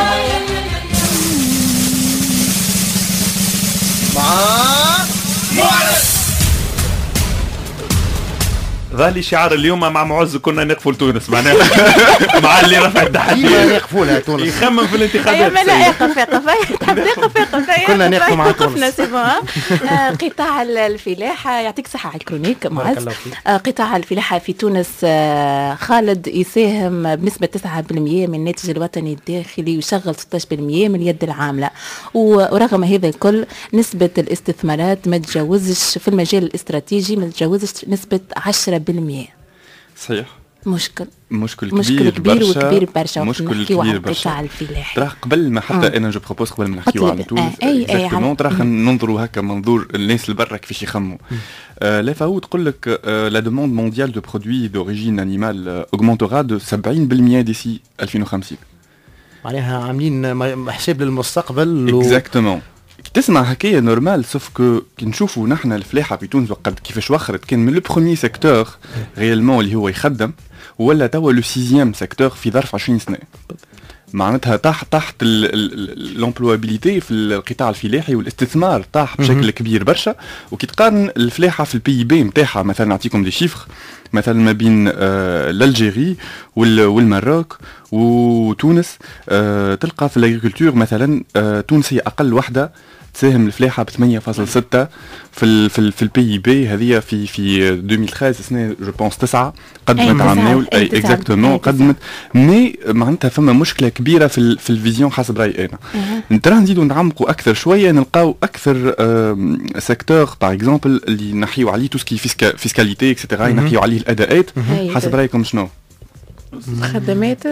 ظهلي شعار اليوم مع معز كنا نقفل تونس معناها مع اللي رفع التحدي يقفولها تونس يخمم في الانتخابات ما لا يقف يقف تحب يقف يقف كنا نقف مع تونس قطاع الفلاحة يعطيك صحة على الكرونيك معز. قطاع الفلاحة في تونس خالد يساهم بنسبة تسعة بالمئة من الناتج الوطني الداخلي ويشغل ستة عشر بالمئة من اليد العاملة ورغم هذا الكل نسبة الاستثمارات ما تجاوزش في المجال الاستراتيجي ما تجاوزش نسبة عشرة بالمئة. صحيح مشكل مشكل كبير مشكل كبير برشا وكبير برشا مشكل كبير برشا على الفلاحة ترى قبل ما حتى انا جو بروبوز قبل ما نحكيو على تونس اكزاكتومون ترى ننظروا هكا منظور الناس اللي برا كيفاش يخموا لا فاو تقول لك لا دوموند مونديال دو برودوي دوريجين انيمال اوغمونتورا دو سبعين بالمئة ديسي ألفين وخمسين معناها عاملين حساب للمستقبل اكزاكتومون تسمع هكايا نورمال سوف كو كي نشوفوا نحن الفلاحه في تونس وقت كيفاش وخرت كان من لو بروميي سيكتور ريالمون اللي هو يخدم ولا توا لو سيزيام سيكتور في ظرف عشرين سنه معناتها طاح تحت لومبلوابيليتي في القطاع الفلاحي والاستثمار طاح بشكل كبير برشا. وكي تقارن الفلاحه في البي بي نتاعها مثلا نعطيكم دي شيفر مثلا ما بين آه الجيري والماروك وتونس آه تلقى في الاغريكولتور مثلا آه تونس هي اقل وحده تساهم الفلاحه ب ثمانية فاصلة ستة في ال في ال في البي بي هذه في في ألفين وثلاثة عشر سنه جو بونس تسعة قدمت عمناول اي اكزاكتومون قدمت مي معناتها فما مشكله كبيره في ال في الفيزيون حسب رايي انا. ترى نزيدوا نعمقوا اكثر شويه نلقاو اكثر سيكتور باغ اكزومبل اللي نحيو عليه تو سكي فيسكاليتي اكسيتيرا نحيو عليه الاداءات حسب رايكم شنو؟ خدمات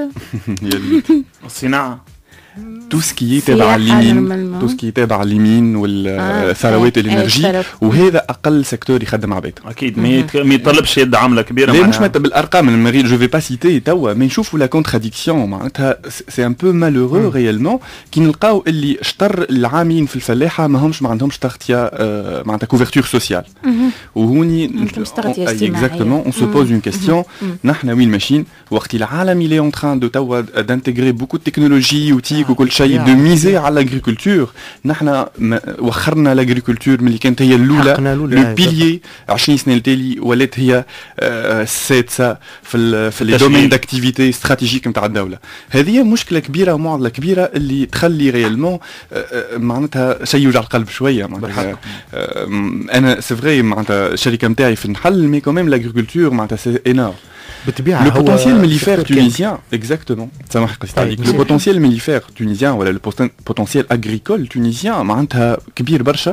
الصناعه تو سكي تابع اليمين تو سكي تابع اليمين والثروات الانرجي وهذا اقل سيكتور يخدم عباد اكيد ما يطلبش يد عامله كبيره. لا مش بالارقام المغرب جو في با سيتي توا مي نشوفوا لا كونتراديكسيون معناتها سي ان بو مالورو ريالمون كي نلقاو اللي شطر العاملين في الفلاحه ما همش ما عندهمش تغطيه معناتها كوفرتور سوسيال وهوني اكزاكتومون اون سو بوز اون كيستيون نحن وين ماشيين وقت العالم اللي اون تران دو توا دانتيغري بوكو دو تكنولوجي وتيك وكل شيء دو ميزي على لاغريكولتور. نحن وخرنا لاغريكولتور ملي كانت هي الاولى لو بيليي عشرين سنه التالي ولات هي السادسه في في لي دومين داكتيفيتي استراتيجيك نتاع الدوله. هذه مشكله كبيره ومعضله كبيره اللي تخلي ريالمون معناتها شيء يوجع القلب شويه معناتها. انا سي فري معناتها الشركه نتاعي في النحل مي كوميم لاغريكولتور معناتها سي انور بالطبيعه. لو بوتنسيال ميليفير تونيزيان اكزاكتومون سامح قصدي عليك لو بوتنسيال ميليفير تونيزيان ولا لو بوتنسيال اغريكول تونيزيان معناتها كبير برشا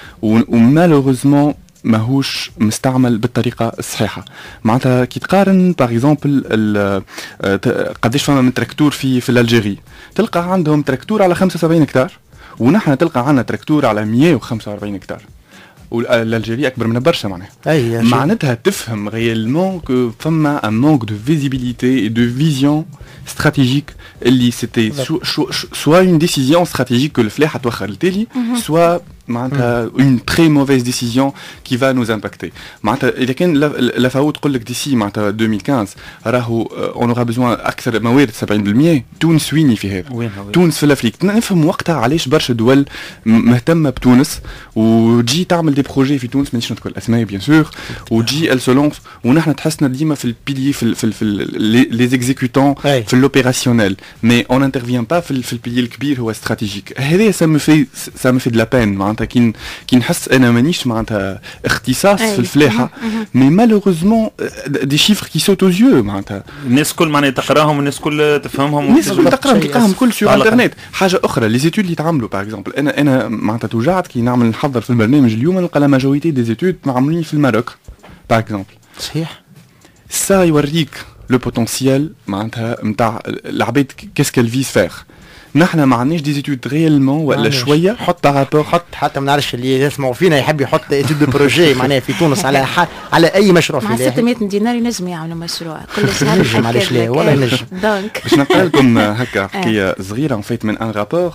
ومالوغوزمون ماهوش مستعمل بالطريقه الصحيحه. معناتها كي تقارن باغ اكزومبل قداش فما من تراكتور في في الجيري تلقى عندهم تراكتور على خمسة وسبعين هكتار ونحن تلقى عندنا تراكتور على مية وخمسة وأربعين هكتار والالجيري اكبر من برشا معناها. معناتها تفهم ريالمون كو فما ان مانك دو فيزيبيليتي اي دو فيزيون استراتيجيك اللي سيتي سوا اون ديسيزيون استراتيجيك كو الفلاحه توخر لتالي سوا معناتها اون تري موفيز ديسيزيون كي فا نوز امباكتي. معناتها اذا كان لا فاو تقول لك ديسي معناتها ألفين وخمسطاش راهو اون اورا بيزوان اكثر موارد سبعين بالمية تونس ويني في هذا تونس في الافريق. نفهم وقتها علاش برشا دول مهتمه بتونس وتجي تعمل دي بروجي في تونس مانيش نذكر الاسماء بيان سور وتجي ال سولونس ونحن تحسنا ديما في البيلي في في, في لي زيكزيكوتون في الاوبيراسيونيل مي اون انترفيان با في, في البيلي الكبير هو استراتيجيك. هذا سا مو في سا مو في دو لا بين معناتها كي كي نحس انا مانيش معناتها اختصاص في الفلاحه مي مالوغوزمون دي شيفر كي سوت او يو معناتها الناس كل معناها تقراهم والناس كل تفهمهم الناس كل تقراهم تلقاهم كل سور انترنت. حاجه اخرى لي زيتود اللي تعملوا باغ اكزومبل انا انا معناتها توجعت كي نعمل نحضر في البرنامج اليوم نلقى لا ماجوريتي دي زيتود معمولين في الماروك باغ اكزومبل. صحيح سا يوريك لو بوتنسيال معناتها نتاع العباد كيس كال فيز فيغ. نحن ما عندناش دي زيتود ريالمون ولا شويه حط رابور حط حتى ما نعرفش اللي يسمعوا فينا يحب يحط ايتود دو بروجي معناها في تونس على على اي مشروع مع ستمية دينار ينجم يعملوا مشروع كل شهر معليش ليه ولا ينجم. دونك باش نقول لكم هكا حكايه صغيره ان فيت من ان رابور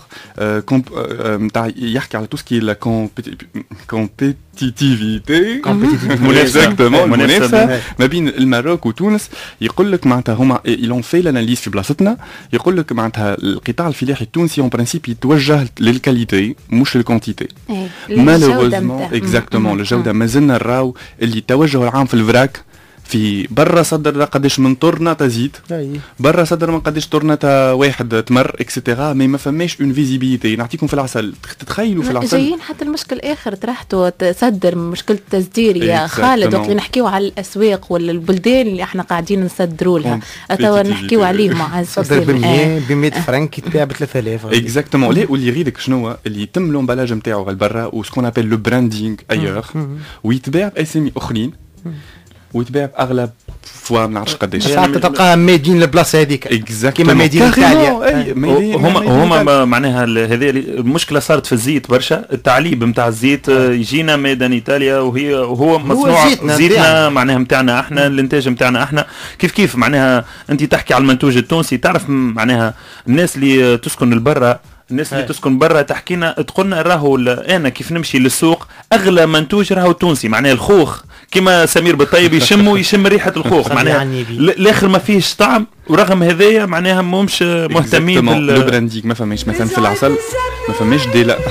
نتاع يحكي على تو سكي لا كومبيتيتيفيتي اكزاكتومون المنافسه ما بين الماروك وتونس. يقول لك معناتها هما يلون في لاناليز في بلاصتنا يقول لك معناتها القطاع الفلاحي التونسي اون برانسيب يتوجه للكاليتي مش للكونتيتي. مالوغوزمون اكزاكتومون الجوده مازلنا نراو اللي التوجه العام في الفراك في برا صدر قداش من طرنا تزيد برا صدر من قداش طرنا تا واحد تمر اكسيتيرا مي ما فماش اون فيزيبيليتي. نعطيكم في العسل تتخيلوا في العسل جايين حتى المشكل اخر طرحتوا تصدر مشكله التصدير يا خالد وقت نحكيو على الاسواق ولا البلدان اللي احنا قاعدين نصدروا لها توا نحكيو عليهم مع صدر ب مية ب مية فرنك يتباع ب ثلاثة آلاف اكزاكتومون. لا واللي يغيرك شنو اللي يتم لومبالاج نتاعو غالبرا وسكون ابل لو براندينغ ايور ويتباع باسامي اخرين ويتباع باغلب فوا ما نعرفش قداش ساعات تلقاها ميدين البلاصه هذيك كيما ميدين ايطاليا. هما هما معناها هذه المشكله صارت في الزيت برشا. التعليب نتاع الزيت يجينا ميدان ايطاليا وهي وهو مصنوع زيتنا, زيتنا معناها نتاعنا احنا الانتاج نتاعنا احنا كيف كيف معناها انت تحكي على المنتوج التونسي تعرف معناها الناس اللي تسكن البرة الناس اللي تسكن برا تحكينا تقولنا راهو انا كيف نمشي للسوق اغلى منتوج راهو تونسي معناها الخوخ كما سمير بالطيب يشموا يشم ريحه الخوخ معناها الاخر ما فيش طعم ورغم هذايا معناها ماهمش مهتمين بال البراندينغ ما فماش مثلا في العسل ما فماش دي لا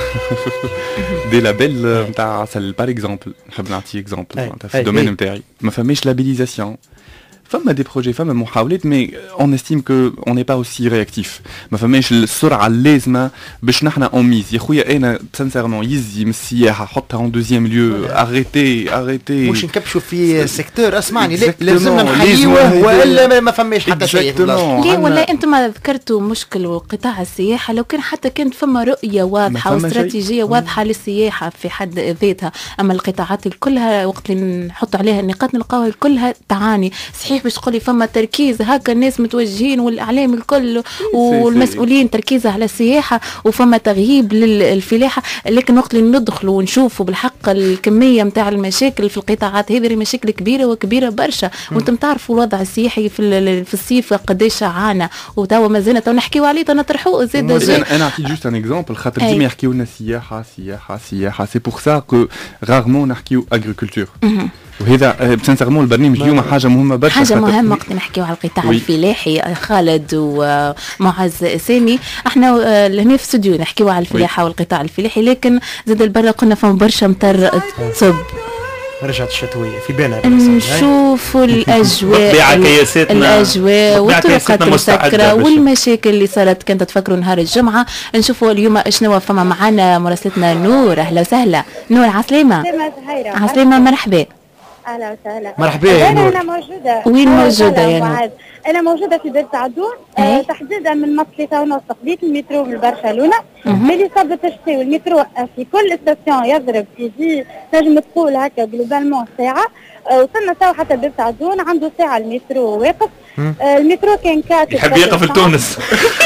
دي لابيل نتاع عسل باغ اكزومبل نحب نعطي اكزومبل في الدومين نتاعي ما فماش لابيليزاسيون. فما دي بروجي فما محاولات مي اون استيم كو اون ني با اوسي رياكتيف ما فماش السرعه اللازمه باش نحنا اون ميز. يا خويا انا سانسيرمون يزي من السياحه حطها اون دوزيام ليو اريتي اريتي مش نكبشوا في سيكتور اسمعني لازمنا نحيوه والا ما فماش حتى شيء. ليه ولا انتم ذكرتوا مشكل قطاع السياحه لو كان حتى كانت فما رؤيه واضحه واستراتيجيه واضحه للسياحه في حد ذاتها. اما القطاعات كلها وقت اللي نحط عليها النقاط نلقاوها كلها تعاني. صحيح صحيح باش تقولي فما تركيز هكا الناس متوجهين والاعلام الكل والمسؤولين تركيز على السياحه وفما تغييب للفلاحه، لكن وقت اللي ندخلوا ونشوفوا بالحق الكميه نتاع المشاكل في القطاعات هذه مشاكل كبيره وكبيره برشا، وانتم تعرفوا الوضع السياحي في في الصيف قداش عانى وتوا مازلنا تو نحكيو عليه نطرحوه زاد. انا نعطي جوست ان اكزومبل خاطر ديما يحكيو لنا سياحه سياحه سياحه، سي بور سا كو رارمون نحكيو اغريكولتور، وهذا بسنسيرمون البرنامج اليوم حاجه مهمه برشا، حاجه مهمه وقت نحكيو على القطاع الفلاحي. خالد ومعز سامي احنا هنا في استوديو نحكيو على الفلاحه والقطاع الفلاحي، لكن زاد البرا قلنا فما برشا مطر تصب. رجعت الشتويه في بالنا نشوفوا الاجواء الاجواء والطرقات المسكره والمشاكل اللي صارت. كانت تفكروا نهار الجمعه نشوفوا اليوم شنو فما معنا مراسلتنا نور. اهلا وسهلا نور. عسلامه عسلامه مرحبا. اهلا وسهلا. مرحبا يا نور. انا موجوده. وين موجوده يا نور؟ انا موجوده في بيت سعدون أه تحديدا من مطلة ونص قضيت المترو من برشلونه. ملي صابت الشتاء والمترو في كل ستاسيون يضرب في دي نجم تقول هكا جلوبالمون ساعه. أه وصلنا سوا حتى بيت سعدون عنده ساعه المترو واقف. أه المترو كان كاتب يحب يقف لتونس.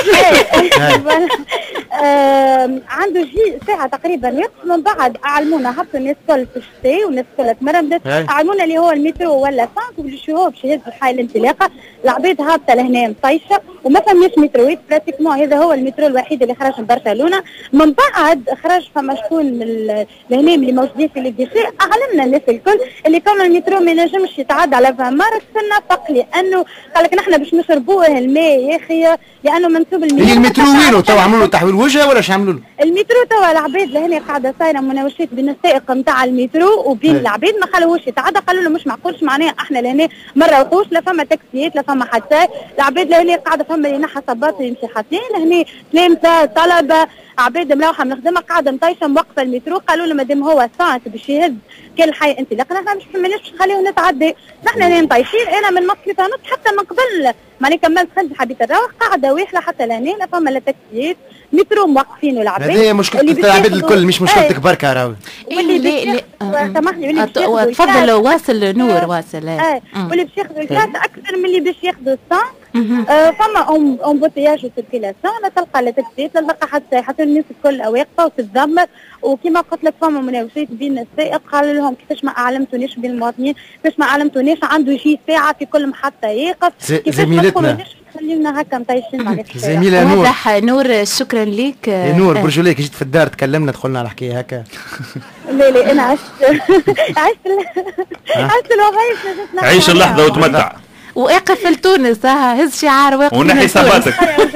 آه عنده جي ساعة تقريبا واقف. من بعد أعلمونا هبطوا الناس كل في الشتاء والناس كلها تمرمدت. أعلمونا اللي هو المترو ولا فانك وباش هو باش يهز الحي الانطلاقة. العباد هابطة لهنا مطيشة وما فماش متروات براتيكمون. هذا هو المترو الوحيد اللي خرج من برشلونة. من بعد خرج فما شكون من لهنا اللي موجودين في الجيشي أعلمنا الناس الكل اللي كان المترو ما ينجمش يتعدى على عشرين مرة استنى فق لأنه قال لك نحن باش نشربوه الماء يا أخي لأنه منسوب الماء. هي المترو وينو تو عملوا له تحويل وجه ولا عملوا له؟ المترو توا العباد لهنا قاعده صايره مناوشات بين السائق نتاع المترو وبين العباد ما خلوهوش يتعدى. قالوا له مش معقولش معناها احنا لهنا ما نروحوش لا فما تاكسيات لا فما حتى. العباد لهنا قاعده فما اللي نحى صباط يمشي حاطين لهنا تلامذه طلبه عباد ملوحه من الخدمه قاعده مطيشه موقفه المترو. قالوا له مادام هو ساعه باش يهز كل حي انطلاقنا احنا مش ماناش نخليوه نتعدى. نحن هنا مطيشين انا من مصر نص حتى من قبل ماني كملت خدمتي حبيت نروح قاعده واحله حتى لهنا لا فما لا تاكسيات مترو موقفين والعباد. هذه مشكلة العباد الكل مش مشكلتك بركة راهو. واللي سامحني واللي تفضل واصل نور واصل. اه واللي باش ياخذوا الكاس اكثر من اللي باش ياخذوا الصان. آه فما امبوتياج وسيركيلاسيون لا تلقى لا تاكسيات لا تلقى حتى حتى الناس الكل واقفه وتتذمر. وكما قلت لك فما مناوشات بين السائق قال لهم كيفاش ما اعلمتونيش بين المواطنين كيفاش ما علمتونيش عنده يجي ساعه في كل محطه يقف. زميلتنا خلينا هكا مطيشين معليش. زميلة نور. واضح نور شكرا ليك. نور برجوليك جيت في الدار تكلمنا دخلنا على حكايه هكا. لا لا انا عشت عشت عشت الوظائف. عيش اللحظه وتمتع. واقف لتونس ها هز شعار واقف ونحي صباتك.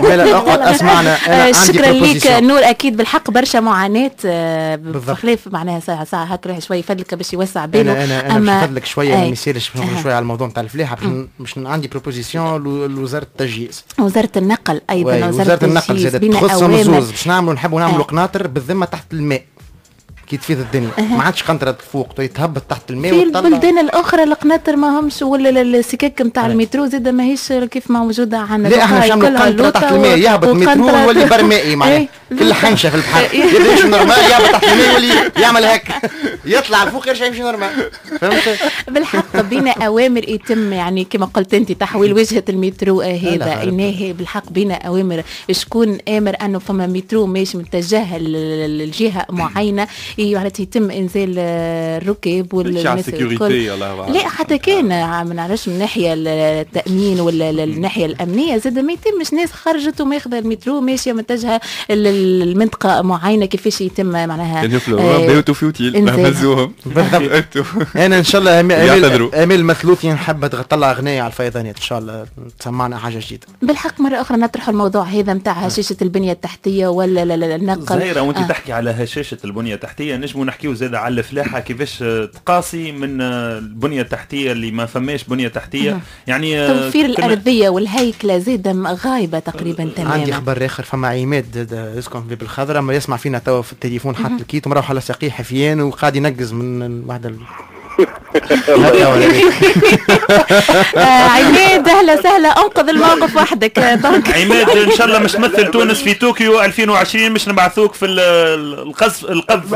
اسمعنا شكرا ليك نور. اكيد بالحق برشا معاناه بخلاف معناها ساعه ساعه هكا شويه يفدلك باش يوسع بينه. انا انا انا باش نفدلك شويه ما يصيرش شويه على الموضوع نتاع الفلاحه باش عندي بروبوزيسيون لوزاره التجهيز وزاره النقل ايضا وزاره النقل زادت تخصهم زوز باش نعملوا نحبوا نعملوا قناطر بالذمه تحت الماء كي تفيد الدنيا. أه. ما عادش قنطره فوق يتهبط تحت الماء وتطلع. في البلدان الاخرى القناطر ما همش ولا السكك نتاع المترو زاد ماهيش كيف ما موجوده عندنا. لا احنا مش عاملين قنطره تحت الماء يهبط مترو ويولي برمائي معناها كل حنشه في البحر يبدا يمشي نورمال يهبط تحت الماء يولي يعمل هكا يطلع الفوق يرجع يمشي نورمال. فهمت؟ بالحق بينا اوامر يتم يعني كما قلت انت تحويل وجهه المترو هذا انه بالحق بينا اوامر شكون امر انه فما مترو ماشي متجه للجهه معينه معناتها يتم انزال الركاب والناس الكل. لا حتى كان ما نعرفش من ناحيه التامين ولا الناحيه الامنيه زاد ما يتمش ناس خرجت وماخذه المترو ماشيه متجهه المنطقه معينه كيفاش يتم معناها بيوتو فيوتيل هزوهم. انا ان شاء الله امال امال مثلوثي نحب تطلع اغنيه على الفيضانات ان شاء الله تسمعنا حاجه جديده. بالحق مره اخرى نطرح الموضوع هذا نتاع هشاشه البنيه التحتيه ولا النقل. زهيره وانت آه. تحكي على هشاشه البنيه التحتيه نجموا نحكيو زاد على الفلاحه كيفاش تقاسي من البنيه التحتيه اللي ما فماش بنيه تحتيه. يعني توفير الارضيه والهيكله زاد غايبه تقريبا تماما. عندي خبر اخر فما عماد يسكن في باب الخضراء ما يسمع فينا توا في التليفون حط الكيت ومروح على ساقيه حفيان وقاعد ينقز من واحد ال... عماد اهلا وسهلا انقذ الموقف وحدك. عماد ان شاء الله مش تمثل تونس في طوكيو ألفين وعشرين مش نبعثوك في القذف القذف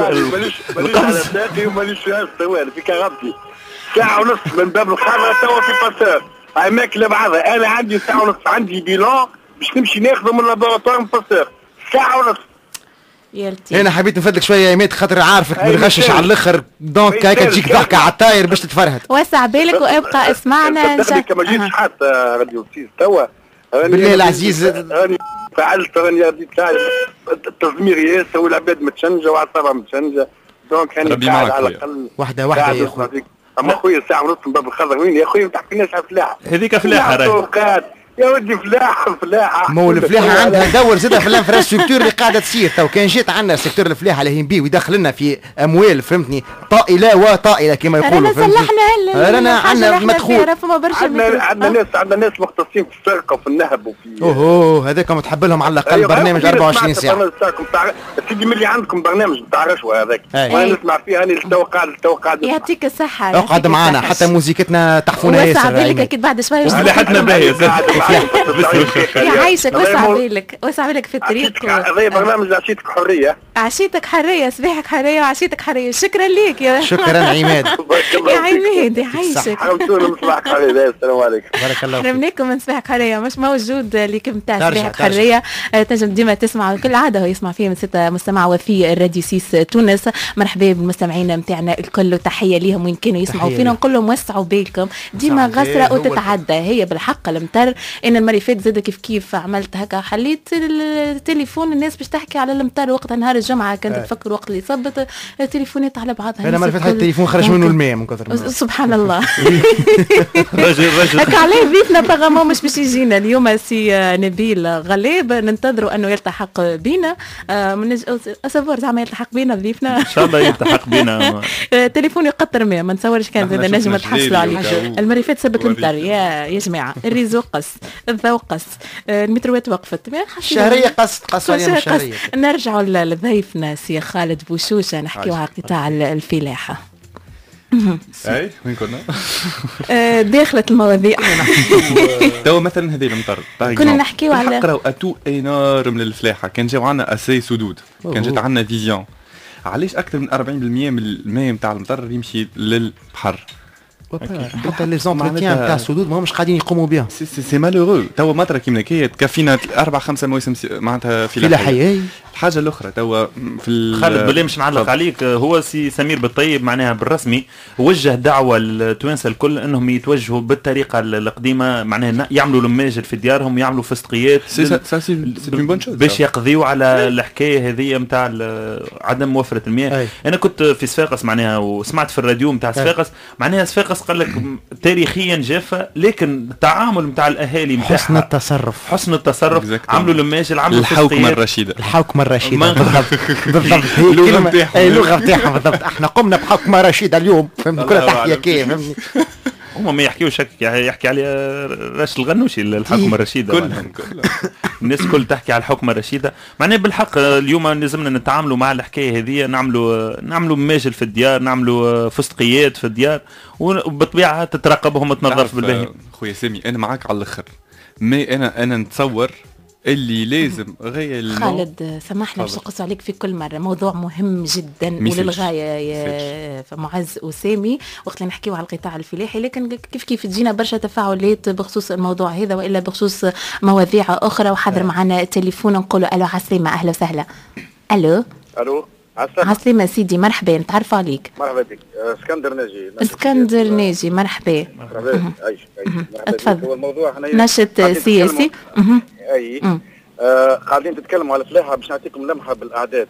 القذف ماليش في كرامتي ساعة ونص من باب الخضراء توا في باسور هاي ماكله بعضها. انا عندي ساعه ونص عندي بيلون باش نمشي ناخذه من اللابوراتوار مفسر ساعه ونص. يلتي انا حبيت نفدلك شويه يا ميت خاطر عارفك بنغشش على الاخر دونك هكا تجيك ضحكه على الطاير باش تتفرهد. وسع بالك وابقى اسمعنا. ما جيتش حتى راديو سيس توا بالله العزيز راني فعلت راني رديت التزمير ياسر والعباد متشنجه وعصابه متشنجه دونك ربي معاك على الاقل واحده واحده يا خويا. اما خويا ساعه ونص من باب الخضر وين يا خويا ما تحكيناش على الفلاحه. هذيك فلاحه راهي يا ودي فلاحه فلاحه. مو الفلاحه عندها دور زادها في الانفراستركتور اللي قاعده تصير. تو كان جيت عندنا سيكتور الفلاحه اللي بيه ويدخل لنا في اموال فهمتني طائله وطائله كما يقولوا فهمتني. رانا رانا عندنا مدخول. عندنا عندنا ناس عندنا ناس مختصين في السرقه وفي النهب وفي اوه هذاكم تحب لهم على الاقل برنامج أربعة وعشرين ساعه. سيدي ملي عندكم برنامج نتاع رشوه هذاك وانا نسمع فيه هاني التوقع التوقع. يعطيك الصحه. اقعد معنا حتى موسيقتنا تحفونا ياسر. وسع بالك اكيد بعد شويه صحتنا باهيه. يعيشك وسع بالك وسع بالك في الطريق. هذا برنامج عشيتك حريه. عشيتك حريه صباحك حريه وعشيتك حريه. شكرا ليك يا شكرا عماد. يا عماد يعيشك. حرمتونا من صباحك حريه. السلام عليكم. بارك الله فيك. حرمناكم من صباحك حريه مش موجود ليك نتاع صباحك حريه. تنجم ديما تسمع كل عاده هو يسمع فيه من ستة مستمع وفي الراديو سيس تونس. مرحبا بالمستمعين نتاعنا الكل وتحيه ليهم وين كانوا يسمعوا فينا. نقول لهم وسعوا بالكم ديما غسره وتتعدى. هي بالحق المطر ان المري فات زاد كيف كيف عملت هكا حليت التليفون الناس باش تحكي على المطر وقتها نهار الجمعه كانت تفكر وقت اللي صبت التليفونات على بعضها. انا ما فتحت التليفون خرج منه الماء من كثر ما سبحان الله. رجل رجل هكا عليه ضيفنا بغا مش باش يجينا اليوم سي نبيل غليب. ننتظروا انه يلتحق بينا من اسبور زعما يلتحق بينا ضيفنا ان شاء الله يلتحق بينا. تليفون يقطر ماء ما نتصورش كان زاد نجم تحصلوا عليه. المرة فاتت سبت المطر يا يا جماعه. الريزو قص الضوء قص المتروات وقفت. الشهريه قصت قصوا عليهم الشهريه. نرجعوا لضيفنا سي خالد بوشوشه نحكيو على قطاع الفلاحه. اي وين كنا؟ داخلت المواضيع. تو مثلا هذه المطر كنا نحكيو على نقراو اتو انورم للفلاحه. كان جاو عندنا اسي سدود كان جات عندنا فيزيون. علاش اكثر من أربعين بالمئة من الماء نتاع المطر يمشي للبحر؟ حتى لي زونتروتيان تاع السدود ماهمش قاعدين يقوموا بها. سي سي سي مالورو. توا مطره كيما هكايا تكفينا اربع خمسه مواسم معناتها في فلاحيه. الحاجه الاخرى توا في خالد بالله مش نعلق عليك. هو سي سمير بالطيب معناها بالرسمي وجه دعوه للتوانسه الكل انهم يتوجهوا بالطريقه القديمه معناها يعملوا لماجل في ديارهم يعملوا فستقيات باش يقضيوا على الحكايه هذه نتاع عدم موفره المياه. انا كنت في صفاقس معناها وسمعت في الراديو نتاع صفاقس معناها صفاقس قال لك تاريخيا جافه لكن التعامل نتاع الاهالي نتاعها حسن التصرف حسن التصرف عملوا لماجل عملوا الحوكمه الرشيده. الحوكمه الرشيده بالضبط بالضبط. هي اللغه نتاعها اللغه نتاعها بالضبط. احنا قمنا بحكمه رشيده اليوم فهمت كلها تحكي كيف فهمني. هما ما يحكيوش يحكي على راشد الغنوشي الحكمه الرشيده. الناس كل تحكي على الحكمه الرشيده معناها بالحق. اليوم لازمنا نتعاملوا مع الحكايه هذه. نعملوا نعملوا ماجل في الديار نعملوا فستقيات في الديار وبالطبيعه تترقبهم وتنظف بالباهي. خويا سامي انا معاك على الاخر. ما انا انا نتصور اللي لازم غايه خالد سامحنا باش نقص عليك في كل مره. موضوع مهم جدا وللغايه يا معز وسامي وقت اللي نحكيو على القطاع الفلاحي. لكن كيف كيف تجينا برشا تفاعلات بخصوص الموضوع هذا والا بخصوص مواضيع اخرى. وحاضر معنا تليفون نقولوا الو عسلامه. اهلا وسهلا. الو الو عسلامه سيدي مرحبا نتعرف عليك. مرحبا بك. اسكندر ناجي. اسكندر ناجي مرحبا. مرحبا. عايش تفضل. هو الموضوع نشط سياسي. اي آه قاعدين تتكلموا على الفلاحه. باش نعطيكم لمحه بالاعداد.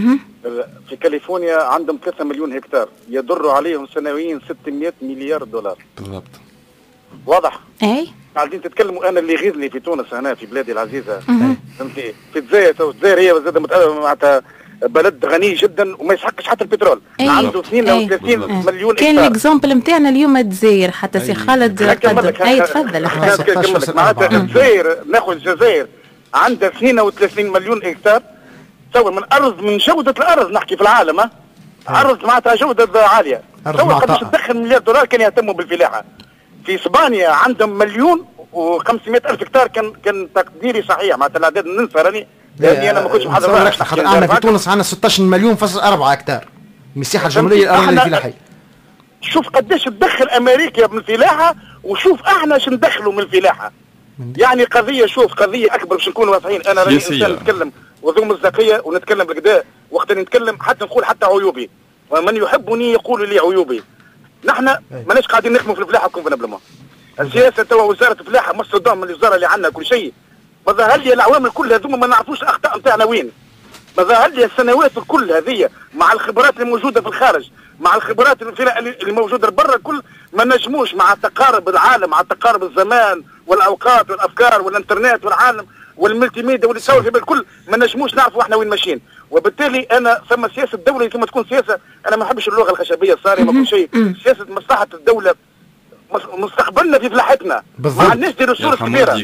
في كاليفورنيا عندهم ثلاثة مليون هكتار يضروا عليهم سنويا ستمائة مليار دولار. بالضبط. واضح؟ اي قاعدين تتكلموا. انا اللي يغيظني في تونس هنا في بلادي العزيزه فهمتي في الجزائر. الجزائر هي زاد معناتها بلد غني جدا وما يسحقش حتى البترول. أيه. عنده اثنين وثلاثين أيه. مليون كان الاكزامبل نتاعنا اليوم الجزائر حتى سي خالد قدم. اي تفضل. معناتها الجزائر ناخذ الجزائر عندها اثنين وثلاثين مليون هكتار. تصور من ارض من جوده الارض نحكي في العالم. ها ارض معناتها جوده عاليه. تصور قداش تدخل مليار دولار كان يهتموا بالفلاحه. في اسبانيا عندهم مليون وخمسمائة الف هكتار. كان كان تقديري صحيح معناتها الاعداد ننسى راني لاني انا ما كنتش محضر. احنا في تونس عندنا ستة عشر مليون فاصل أربعة هكتار مساحه جمهوريه الارض الفلاحيه. شوف قداش تدخل امريكا من الفلاحه وشوف احنا شو ندخلوا من الفلاحه. يعني قضيه شوف قضيه اكبر باش نكونوا واضحين. انا راني انسان نتكلم وذو مصداقيه ونتكلم بالكدا وقت نتكلم حتى نقول حتى عيوبي ومن يحبني يقول لي عيوبي. نحن ماناش قاعدين نخدموا في الفلاحه كونفنابلمون. السياسه توا وزاره الفلاحه مصدام من الوزاره اللي عندنا كل شيء. ما ظهر لي العوامل كل هذوما ما نعرفوش الاخطاء نتاعنا وين. ما ظهر لي السنوات الكل هذه مع الخبرات اللي موجوده في الخارج مع الخبرات اللي موجوده برا الكل ما نجموش مع تقارب العالم مع تقارب الزمان والاوقات والافكار والانترنت والعالم والملتي ميديا واللي تصور في الكل ما نجموش نعرفوا احنا وين ماشيين. وبالتالي انا ثم سياسه الدوله ثم تكون سياسه انا ما نحبش اللغه الخشبيه الصارمه كل شيء. سياسه مصلحه الدوله مستقبلنا في فلاحتنا ما عندناش دي ريسورس كبيره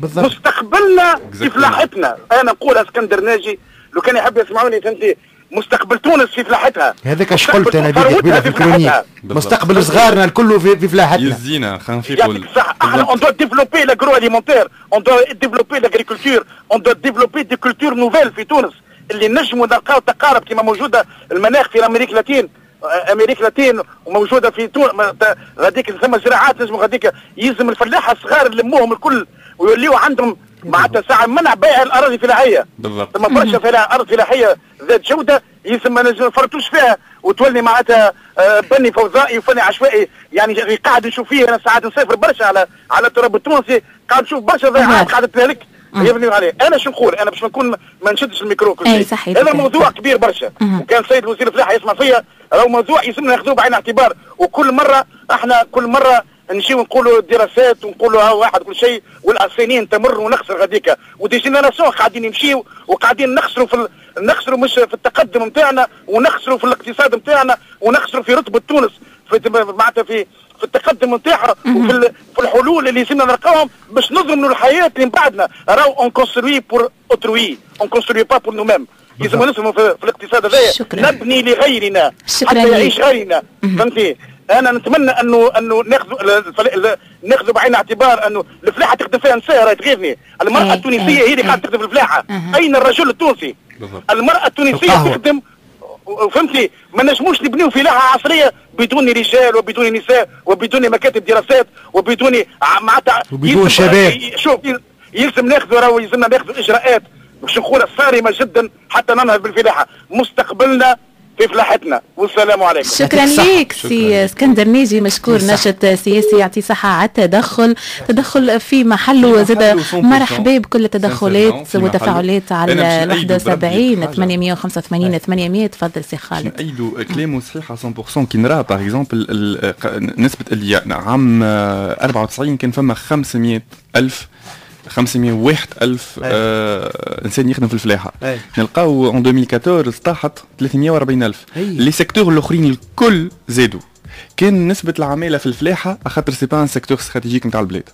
مستقبلنا في فلاحتنا. انا نقول اسكندر ناجي لو كان يحب يسمعوني فهمتي مستقبل تونس في فلاحتها. هذاك اش قلت انا بيك قبيله في الكرونيك مستقبل صغارنا الكل في, في فلاحتنا. يزينا خلينا نفيقوا صح. احنا اون دو ديفلوبي لاغرو اليمونتير اون دو ديفلوبي لاغريكولتور اون دو ديفلوبي دي كولتور نوفيل في تونس اللي نجموا نلقاو تقارب كما موجوده المناخ في امريكا اللاتين امريكا اللاتين وموجوده في تونس غاديك ثم زراعات نجموا غاديك يلزم الفلاحه الصغار نلموهم الكل ويوليوا عندهم معناتها ساعه منع بيع الاراضي الفلاحيه. بالضبط. ثم برشا فلاحه ارض فلاحيه ذات جوده يلزم ما نفرطوش فيها وتولي معناتها بني فوضائي وفني عشوائي. يعني قاعد نشوف فيه انا ساعات نسافر برشا على على التراب التونسي قاعد نشوف برشا ضيعات قاعده تهلك يبنيوا عليه. انا شو نقول انا باش نكون ما نشدش الميكرو كل شيء. هذا موضوع كبير برشا وكان سيد وزير الفلاحه يسمع فيا راهو موضوع يلزمنا ناخذوه بعين الاعتبار. وكل مره احنا كل مره نمشيو نقولوا دراسات ونقولوا ها واحد كل شيء والسنين تمر ونخسر غاديكا ودي جينيراسيون قاعدين يمشيو وقاعدين نخسروا في نخسروا مش في التقدم نتاعنا ونخسروا في الاقتصاد نتاعنا ونخسروا في رتبه تونس في معناتها في في التقدم نتاعها وفي في الحلول اللي لازمنا نلقاوهم باش نضمنوا الحياه اللي من بعدنا. راهو اون كونستروي بور اوتروي اون كونستروي با بور نو ميم. لازم نسموا في, في الاقتصاد هذايا نبني لغيرنا حتى يعيش غيرنا. فهمتي؟ انا نتمنى انه انه ناخذ ناخذ بعين الاعتبار انه الفلاحه تخدم فيها نساء راهي تغيظني. المراه التونسيه هي اللي قاعده تخدم في الفلاحه. اين الرجل التونسي؟ المراه التونسيه تخدم. فهمتي؟ ما نجموش نبنيو فلاحه عصريه بدون رجال وبدون نساء وبدون مكاتب دراسات وبدون معناتها وبدون شباب. شوف يلزم ناخذ راهو يلزمنا ناخذ اجراءات باش نقولها صارمه جدا حتى ننهض بالفلاحه. مستقبلنا في فلاحتنا. والسلام عليكم. شكرا لك سي اسكندر ناجي مشكور ناشط سياسي يعطي صحة على التدخل تدخل في محله وزاد مرحبا بكل التدخلات والتفاعلات على واحد وسبعين ثمانمائة وخمسة وثمانين ثمانمائة. تفضل سي خالد. نأيدوا كلامه صحيح مية بالمية. كي نرى باغ اكزومبل نسبة اللي عام أربعة وتسعين كان فما خمسمائة ألف خمسمائة وواحد ألف آه إنسان يخدم في الفلاحة. نلقاو ان ألفين وأربعطاش طاحت ثلاثمائة وأربعين ألف. لي سيكتور الآخرين الكل زادوا. كان نسبة العمالة في الفلاحة خاطر سي با ان سيكتور استراتيجيك نتاع البلاد.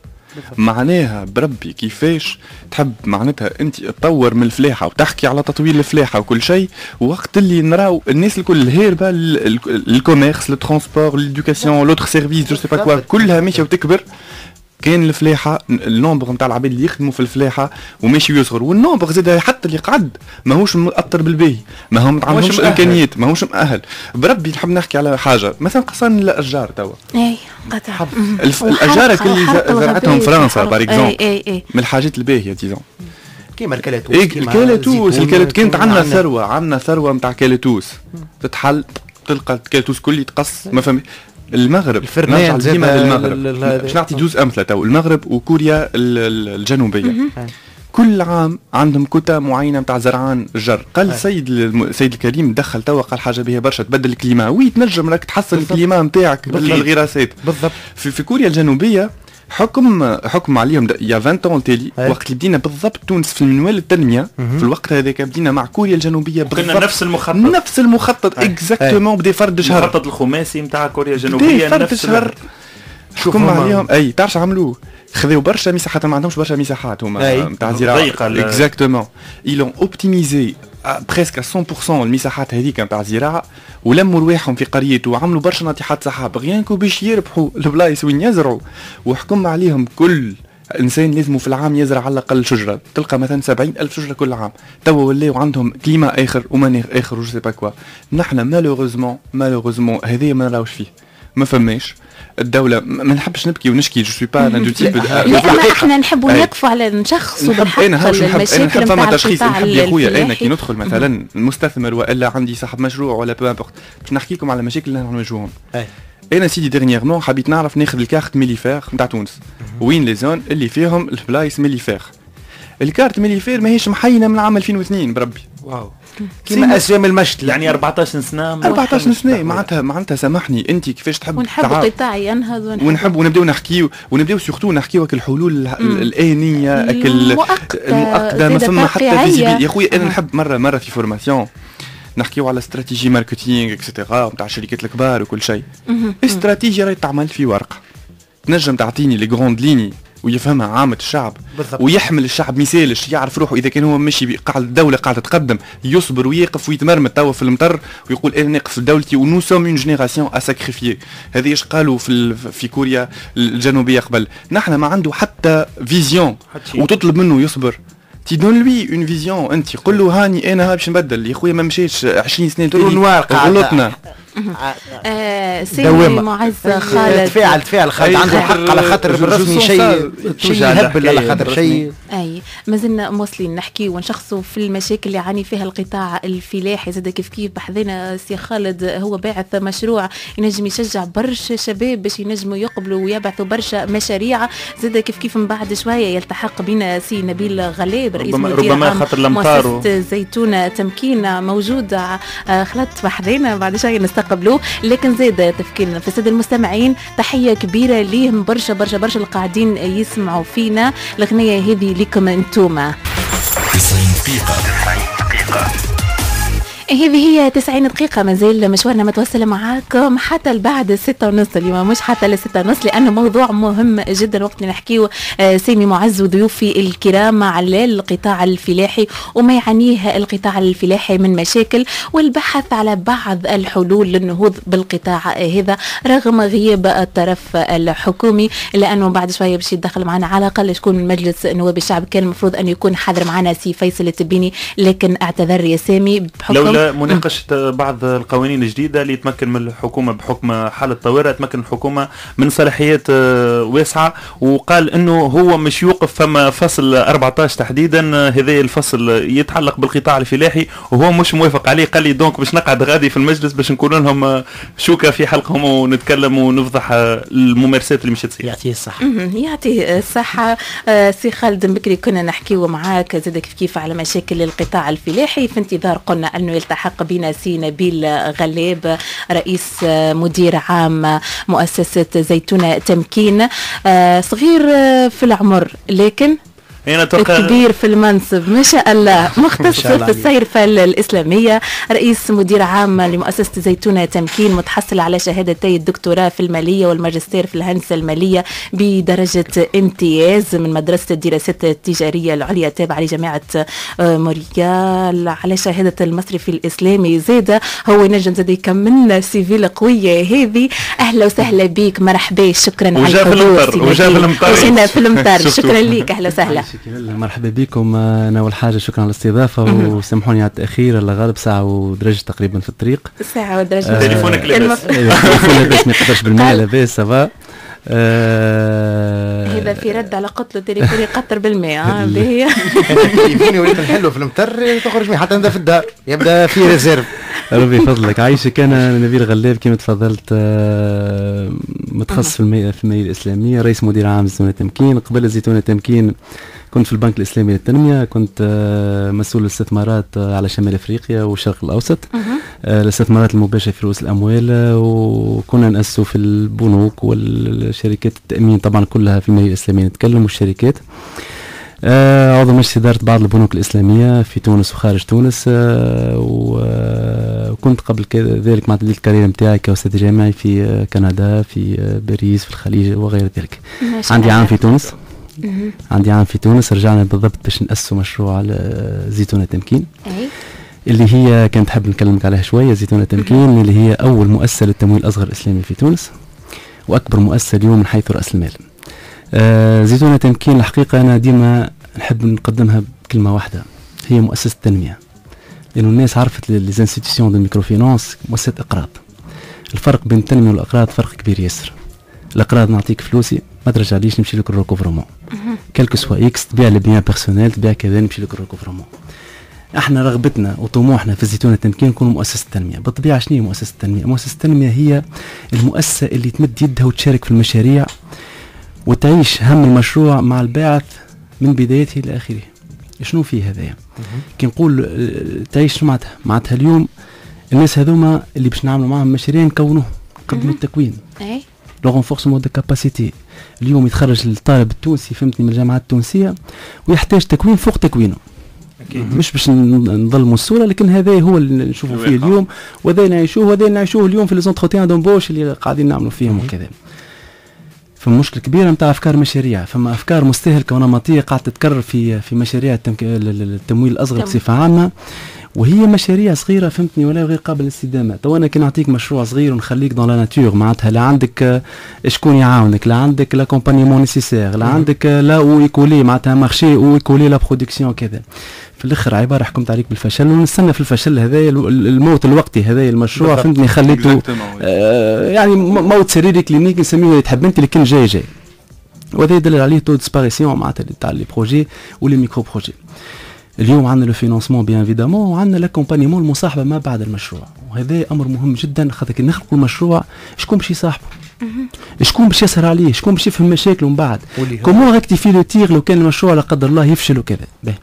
معناها بربي كيفاش تحب معناتها انت تطور من الفلاحة وتحكي على تطوير الفلاحة وكل شيء وقت اللي نراو الناس الكل هاربة الكوميرس الترونسبور ليدوكاسيون لوتر سيرفيس جو سي با كوا كلها ماشية وتكبر. كان الفلاحه النومبر نتاع العباد اللي يخدموا في الفلاحه وماشي يصغر والنومبر زاد حتى اللي قعد ماهوش مؤثر بالباهي ما هم ما عندهمش امكانيات ماهوش مؤهل. بربي نحب نحكي على حاجه مثلا قصان الاشجار توا اي قطع الاشجار اللي زرعتهم فرنسا باغ اكزومبل من الحاجات الباهيه ديزون كيما الكالاتوس الكالاتوس الكالاتوس كانت عندنا ثروه عندنا ثروه نتاع كالاتوس تتحل تلقى الكالاتوس كل يتقص ما فهمت. المغرب نرجع ديما للمغرب باش نعطي جوز امثله تو المغرب وكوريا الجنوبيه كل عام عندهم كوتا معينه نتاع زرعان الجر. قال سيد السيد الكريم دخل تو قال حاجه بها برشا تبدل الكليما وي تنجم راك تحسن الكليما نتاعك بالغراسات. بالضبط في, في كوريا الجنوبيه حكم حكم عليهم يا عشرين عام تالي وقت اللي بدينا بالضبط تونس في المنوال التنميه في الوقت هذاك بدينا مع كوريا الجنوبيه بالضبط نفس المخطط نفس المخطط اكزاكتومون بدا فرد شهر المخطط الخماسي نتاع كوريا الجنوبيه نفس شهر حكم عليهم. اي تعرف عملوه خذوا برشا مساحات ما عندهمش برشا مساحات هما نتاع زراعه اكزاكتومون ايلون اوبتيميزي بريسك مية بالمية المساحات هذيك نتاع زراعه ولموا رواحهم في قريته وعملوا برشا ناطحات سحاب غيانكو باش يربحوا البلايص وين يزرعوا وحكم عليهم كل انسان لازم في العام يزرع على الاقل شجره تلقى مثلا سبعين ألف شجره كل عام. توا ولاو عندهم كليما اخر ومناخ اخر وجو سي با كوا. نحن مالوغوزمون مالوغوزمون هذه ما نراوش فيه ما فماش. الدولة ما نحبش نبكي ونشكي جو سوي با لا دو تيب. احنا نحبوا نقفوا على نشخصوا بالحق المشاكل نتاع تشخيص. نحب يا خويا انا كي ندخل مثلا المستثمر والا عندي صاحب مشروع ولا بو امبورت باش نحكي لكم على المشاكل اللي نواجهوهم. انا سيدي ديرنييرمون حبيت نعرف ناخذ الكارت ميليفير نتاع تونس وين لي زون اللي فيهم البلايص ميليفير. الكارت ميليفير ماهيش محينه من عام ألفين واثنين بربي. واو كيما اسامي المشتل يعني أربعطاش سنه أربعطاش سنه معناتها معناتها سامحني انت كيفاش تحب ونحب قطاع ينهض ونحب ونحب ونبداو نحكيو ونبداو سورتو نحكيو الحلول الانيه المؤقته ما فما حتى فيزيبيليتي. يا خويا انا نحب مره مره في فورماسيون نحكيو على استراتيجي ماركتينغ اكسيتيرا نتاع الشركات الكبار وكل شيء. استراتيجيه راهي تعمل في ورقه تنجم تعطيني لي غروند ليني ويفهمها عامة الشعب بالضبط. ويحمل الشعب ميسالش يعرف روحه اذا كان هو ماشي قاعد الدوله قاعده تتقدم يصبر ويقف ويتمرمد توا في المطر ويقول انا نقف في دولتي ونو سوم اون جينيراسيون ا ساكريفيي. هذه ايش قالوا في في كوريا الجنوبيه قبل. نحن ما عنده حتى فيزيون وتطلب منه يصبر. تي دون لوي اون فيزيون انت قول له هاني انا باش نبدل يا خويا ما مشيتش عشرين سنه غلطنا. آه سيدي معز خالد تفاعل تفاعل خالد عنده حق على خاطر بالرسمي شيء شيء يهبل على خاطر شيء. اي مازلنا موصلين نحكي ونشخصوا في المشاكل اللي يعاني فيها القطاع الفلاحي. زاد كيف كيف بحذنا سي خالد هو باعث مشروع ينجم يشجع برشا شباب باش ينجموا يقبلوا ويبعثوا برشا مشاريع. زاد كيف كيف من بعد شويه يلتحق بنا سي نبيل غلاب رئيس مدير عام مؤسسة زيتونة تمكين موجود خلط بحذنا بعد شويه نستقبلوه. لكن زاد تفكيرنا في السادة المستمعين تحية كبيرة ليهم برشا برشا برشا القاعدين يسمعوا فينا. الأغنية هذه لكم انتوما تسعين دقيقة. هذه هي تسعين دقيقة مازال مشوارنا متواصل معاكم حتى بعد الستة ونص اليوم مش حتى لستة ونص لأنه موضوع مهم جدا وقت نحكيه سامي معز وضيوفي الكرام على القطاع الفلاحي وما يعنيه القطاع الفلاحي من مشاكل والبحث على بعض الحلول للنهوض بالقطاع هذا رغم غياب الطرف الحكومي. لأنه بعد شوية باش يدخل معنا على الأقل شكون من مجلس نواب الشعب كان المفروض أن يكون حاضر معنا سي فيصل التبيني لكن اعتذر يا سامي بحكم مناقشة بعض القوانين الجديدة اللي تمكن من الحكومة بحكم حالة طوارئ تمكن الحكومة من صلاحيات واسعة. وقال انه هو مش يوقف فما فصل أربعطاش تحديدا هذا الفصل يتعلق بالقطاع الفلاحي وهو مش موافق عليه. قال لي دونك باش نقعد غادي في المجلس باش نكون لهم شوكة في حلقهم ونتكلم ونفضح الممارسات اللي مش تصير. يعطيه الصحة. يعطيه الصحة. سي خالد بكري كنا نحكيو معاك زاد كيف كيف على مشاكل القطاع الفلاحي في انتظار قلنا انه يلتحق بنا سي نبيل غلاب رئيس مدير عام مؤسسة زيتونة تمكين. صغير في العمر لكن كبير في المنصب ما شاء الله مختص في السيرفة الإسلامية رئيس مدير عام لمؤسسة زيتونة تمكين متحصل على شهادتي الدكتوراه في المالية والماجستير في الهندسة المالية بدرجة امتياز من مدرسة الدراسات التجارية العليا التابعة لجامعة موريال على شهادة المصرفي الإسلامي. زاد هو نجم زاد يكملنا سيفيل قوية هذه. أهلا وسهلا بك مرحبا شكرا على الحضور وجاء في المطار شكرا لك أهلا وسهلا. مرحبا بكم. انا اول حاجه شكرا على الاستضافه وسامحوني على التاخير اللي غالب ساعه ودرجه تقريبا في الطريق. ساعه ودرجه. تليفونك لاباس. تليفونك لاباس ما يقدرش بالماء لاباس سافا. هذا في رد على قتله تليفوني قطر بالماء. اه باهي تليفوني وليت نحلو في المطر تخرج مني حتى نبدا في الدار يبدا في ريزيرف. ربي فضلك عايشك. انا نبيل غلاب كما تفضلت متخصص في الماليه في الماليه الاسلاميه رئيس مدير عام زيتونة تمكين. قبل زيتونة تمكين كنت في البنك الإسلامي للتنمية كنت مسؤول الاستثمارات على شمال أفريقيا والشرق الأوسط. الاستثمارات المباشرة في رؤوس الأموال وكنا نأسسوا في البنوك والشركات التأمين طبعا كلها في المالية الإسلامية نتكلم والشركات. عضو مجلس إدارة بعض البنوك الإسلامية في تونس وخارج تونس. وكنت قبل ذلك مع تبديل الكارير نتاعي كأستاذ جامعي في كندا في باريس في الخليج وغير ذلك. عندي عام في تونس. عندي عام في تونس رجعنا بالضبط باش نأسسوا مشروع على زيتونة تمكين اللي هي كانت حاب نكلمك عليها شوية. زيتونة تمكين اللي هي أول مؤسسة للتمويل الأصغر الإسلامي في تونس وأكبر مؤسسة اليوم من حيث رأس المال. آه زيتونة تمكين الحقيقة أنا ديما نحب نقدمها بكلمة واحدة هي مؤسسة تنمية. لأنه الناس عرفت لي زانستيتيسيون دو ميكروفينانس مؤسسة إقراض. الفرق بين التنميه والاقراض فرق كبير ياسر. الاقراض نعطيك فلوسي ما ترجعليش نمشي لك الريكوفرمون كالكو سوا اكس، تبيع لي بيان بيرسونيل تبيع كذا نمشي لك الريكوفرمون. احنا رغبتنا وطموحنا في الزيتونه التمكين نكون مؤسسه التنميه. بالطبيعه شنو هي مؤسسه التنميه؟ مؤسسه التنميه هي المؤسسه اللي تمد يدها وتشارك في المشاريع وتعيش هم المشروع مع الباعث من بدايته الى اخره. شنو فيه هذايا؟ كي نقول تعيش معناتها معناتها اليوم الناس هذوما اللي باش نعملوا معهم مشاريع نكونوه نقدموا التكوين. اي لو رونفورسمون دو كاباسيتي. اليوم يتخرج الطالب التونسي فهمتني من الجامعات التونسيه ويحتاج تكوين فوق تكوينه. أكيد. مش باش نظلموا الصوره لكن هذا هو اللي نشوفوا فيه اليوم وهذا نعيشوه وهذا نعيشوه اليوم في ليزونتروتيان دومبوش اللي قاعدين نعملوا فيهم وكذا. فما مشكله كبيره نتاع افكار مشاريع، فما افكار مستهلكه ونمطيه قاعده تتكرر في في مشاريع التمويل الاصغر بصفه عامه، وهي مشاريع صغيره فهمتني ولا غير قابل للاستدامه. تو انا كي نعطيك مشروع صغير ونخليك دون لا ناتور معناتها لا عندك شكون يعاونك، لا عندك لاكومبانيمون نيسيسير، لا عندك لا او ايكولي معناتها مارشي او ايكولي لا برودكسيون كذا، في الاخر عباره حكمت عليك بالفشل ونستنى في الفشل هذايا الموت الوقتي هذايا المشروع فهمتني خليته آه يعني موت سريري كلينيك نسميه اللي تحب انت لكن جاي جاي، وهذا يدل عليه تو ديسباريسيون معناتها تاع لي بروجي ولي ميكرو بروجي. اليوم عندنا لو فينانسمون بيان ايفيدامون وعندنا لاكومبانيمون المصاحبه ما بعد المشروع، وهذا امر مهم جدا خاطر كي نخلقوا المشروع شكون باش يصاحبه؟ شكون باش يسهر عليه؟ شكون باش يفهم مشاكله من بعد؟ كومون ريكتيفي لو تيغ لو كان المشروع لا قدر الله يفشل وكذا.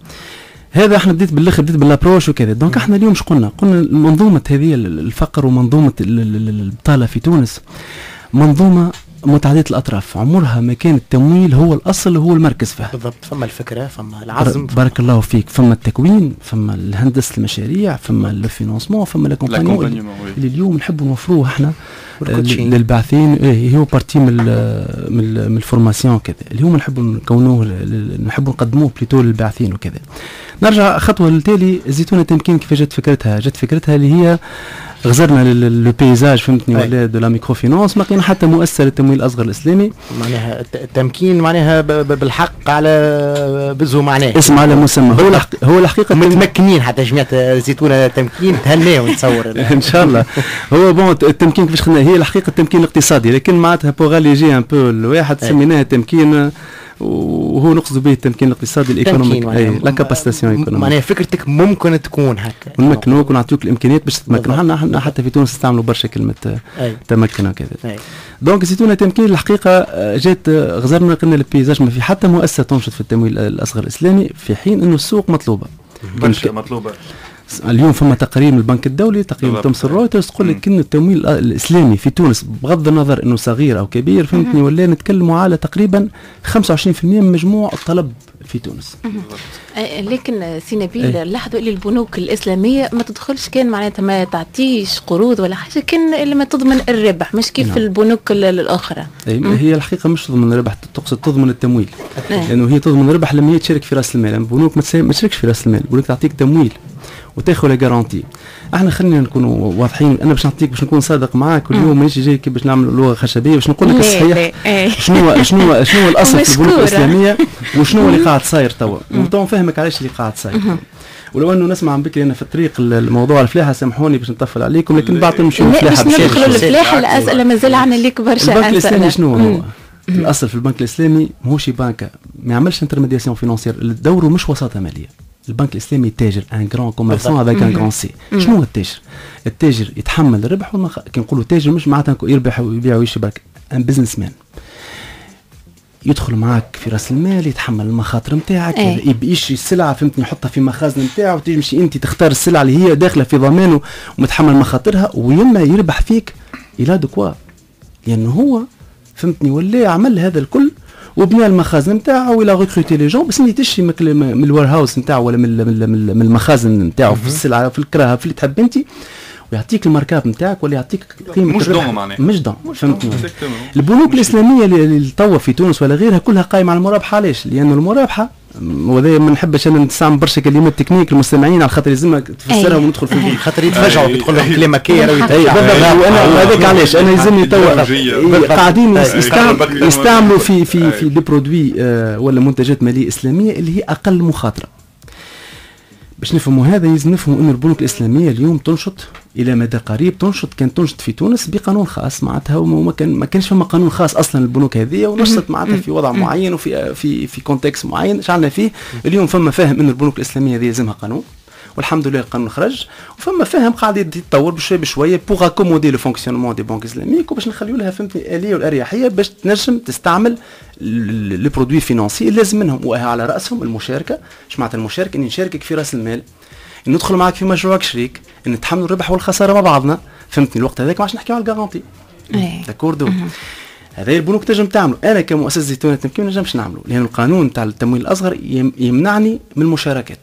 هذا احنا بديت بالاخر بديت بالابروش وكذا. دونك احنا اليوم اش قلنا؟ قلنا منظومه هذه الفقر ومنظومه البطاله في تونس منظومه متعدده الاطراف، عمرها ما كان التمويل هو الاصل هو المركز فيها. بالضبط، فما الفكره فما العزم بارك الله فيك، فما التكوين، فما الهندسه المشاريع، فما الفينانسمون، فما لاكومبانيمون اللي, اللي اليوم نحبوا نوفروه احنا للباحثين. ايه هو بارتي من من الفورماسيون كذا اللي هما نحبوا نكونوه نحبوا نقدموه بليتو للباحثين وكذا. نرجع خطوه للتالي الزيتونه التمكين كيف جت فكرتها؟ جت فكرتها اللي هي غزرنا لو بيزاج فهمتني ولا دو لا ميكرو فينانس، ما كاين حتى مؤسسه للتمويل الاصغر الاسلامي. معناها التمكين معناها بالحق على بزو معناه اسم على مسمى. هو هو الحقيقه متمكنين حتى جمعيه زيتونه التمكين تهناو نتصور ان شاء الله. هو بون التمكين كيفاش خلينا هي الحقيقه التمكين الاقتصادي، لكن معناتها بوغاليجي ان بو الواحد سميناه تمكين وهو نقصد به التمكين الاقتصادي الايكونوميك لا كاباسيتاسيون ايكونوميك. معناها فكرتك ممكن تكون هكا نمكنوك ونعطيوك الامكانيات باش تتمكن. احنا حتى في تونس نستعملوا برشا كلمه تمكن وكذا. دونك زيتونه تمكين الحقيقه جات غزرنا قلنا البيزاج ما في حتى مؤسسه تنشط في التمويل الاصغر الاسلامي في حين انه السوق مطلوبه برشا مطلوبه. اليوم فما تقارير من البنك الدولي تقرير تمثل رويترز تقول لك ان التمويل الاسلامي في تونس بغض النظر انه صغير او كبير فهمتني ولا نتكلموا على تقريبا خمسة وعشرين بالمئة من مجموع الطلب في تونس. لكن سي نبيل لاحظوا اللي البنوك الاسلاميه ما تدخلش كان معناتها ما تعطيش قروض ولا حاجه كان لما تضمن الربح مش كيف في البنوك الاخرى. هي الحقيقه مش تضمن الربح، تقصد تضمن التمويل لانه هي تضمن الربح لما هي تشارك في راس المال. البنوك ما تشاركش في راس المال، البنوك تعطيك تمويل وتاخذ لا جارانتي. احنا خلينا نكونوا واضحين، انا باش نعطيك باش نكون صادق معاك اليوم مانيش جاي كي باش نعمل لغه خشبيه باش نقول لك الصحيح شنو شنو شنو الاصل في البنوك الاسلاميه وشنو اللي قاعد صاير توا وتو نفهمك علاش اللي قاعد صاير. ولو انه نسمع من بكري انا في الطريق الموضوع الفلاحه سامحوني باش نطفل عليكم لكن بعد نمشيو الفلاحه باش ندخلوا الفلاحه الاسئله مازال عندنا ليك برشا اسئله. البنك الاسلامي شنو هو؟ الاصل في البنك الاسلامي ماهوش بنكه ما يعملش انترميدياسيون فينانسيير، دوره مش وساطه ماليه. البنك الاسلامي تاجر ان جران كوميرسون افيك ان جران سي. شنو هو التاجر؟ التاجر يتحمل الربح والمخ... كي نقولوا تاجر مش معناتها يربح ويبيع ويشري برك، ان بزنس مان يدخل معاك في راس المال يتحمل المخاطر نتاعك ايه. يشري السلعه فهمتني يحطها في مخازن نتاعه وتمشي انت تختار السلعه اللي هي داخله في ضمانه ومتحمل مخاطرها ويما يربح فيك الى دو كوا لانه هو فهمتني ولا عمل هذا الكل وبنى المخازن نتاعو ولا ريكروتي لي جون بس انت تشري من الوير هاوس نتاعو ولا من من المخازن نتاعو في السلعه في الكراهه في اللي تحب انت ويعطيك الماركاب نتاعك ولا يعطيك قيمه مش دون معناها مش دون فهمتني. البنوك الاسلاميه اللي توا في تونس ولا غيرها كلها قايمه على المرابحه. علاش؟ لانه المرابحه وهذا ما نحبش انا نستعمل برشا كلمات تكنيك المستمعين على خاطر لازمك تفسرها وندخل في الفيديو خاطر يتفاجئوا تقول لهم كلمه كي وانا هذاك علاش انا يلزمني توا قاعدين يستعملوا في في في دي برودوي ولا منتجات ماليه اسلاميه اللي هي اقل مخاطره. باش نفهموا هذا لازم نفهموا ان البنوك الاسلاميه اليوم تنشط الى مدى قريب تنشط، كان تنشط في تونس بقانون خاص معناتها، وما كان ما كانش فما قانون خاص اصلا للبنوك هذه، ونشطت معناتها في وضع معين وفي في في كونتكست معين شعلنا فيه. اليوم فما فاهم ان البنوك الاسلاميه هذه يلزمها قانون، والحمد لله القانون خرج، وفما فاهم قاعد يتطور بشويه بشويه بوغ اكومودي لو فونكسيونمون دي بنك اسلاميك، وباش نخليو لها فهمتني الاليه والاريحيه باش تنجم تستعمل لي برودوي فينانسي اللي لازم منهم، وعلى راسهم المشاركه. اش معناتها المشاركه؟ اني نشاركك في راس المال، ان ندخل معك في مشروعك شريك، ان نتحمل الربح والخساره مع بعضنا، فهمتني. الوقت هذاك ما عادش نحكيو على الجارونتي داكوردو. هذا البنوك تنجم تعملوا، انا كمؤسسه زيتونه التمكين ما نجمش نعملوا، لان القانون تاع التمويل الاصغر يمنعني من المشاركات.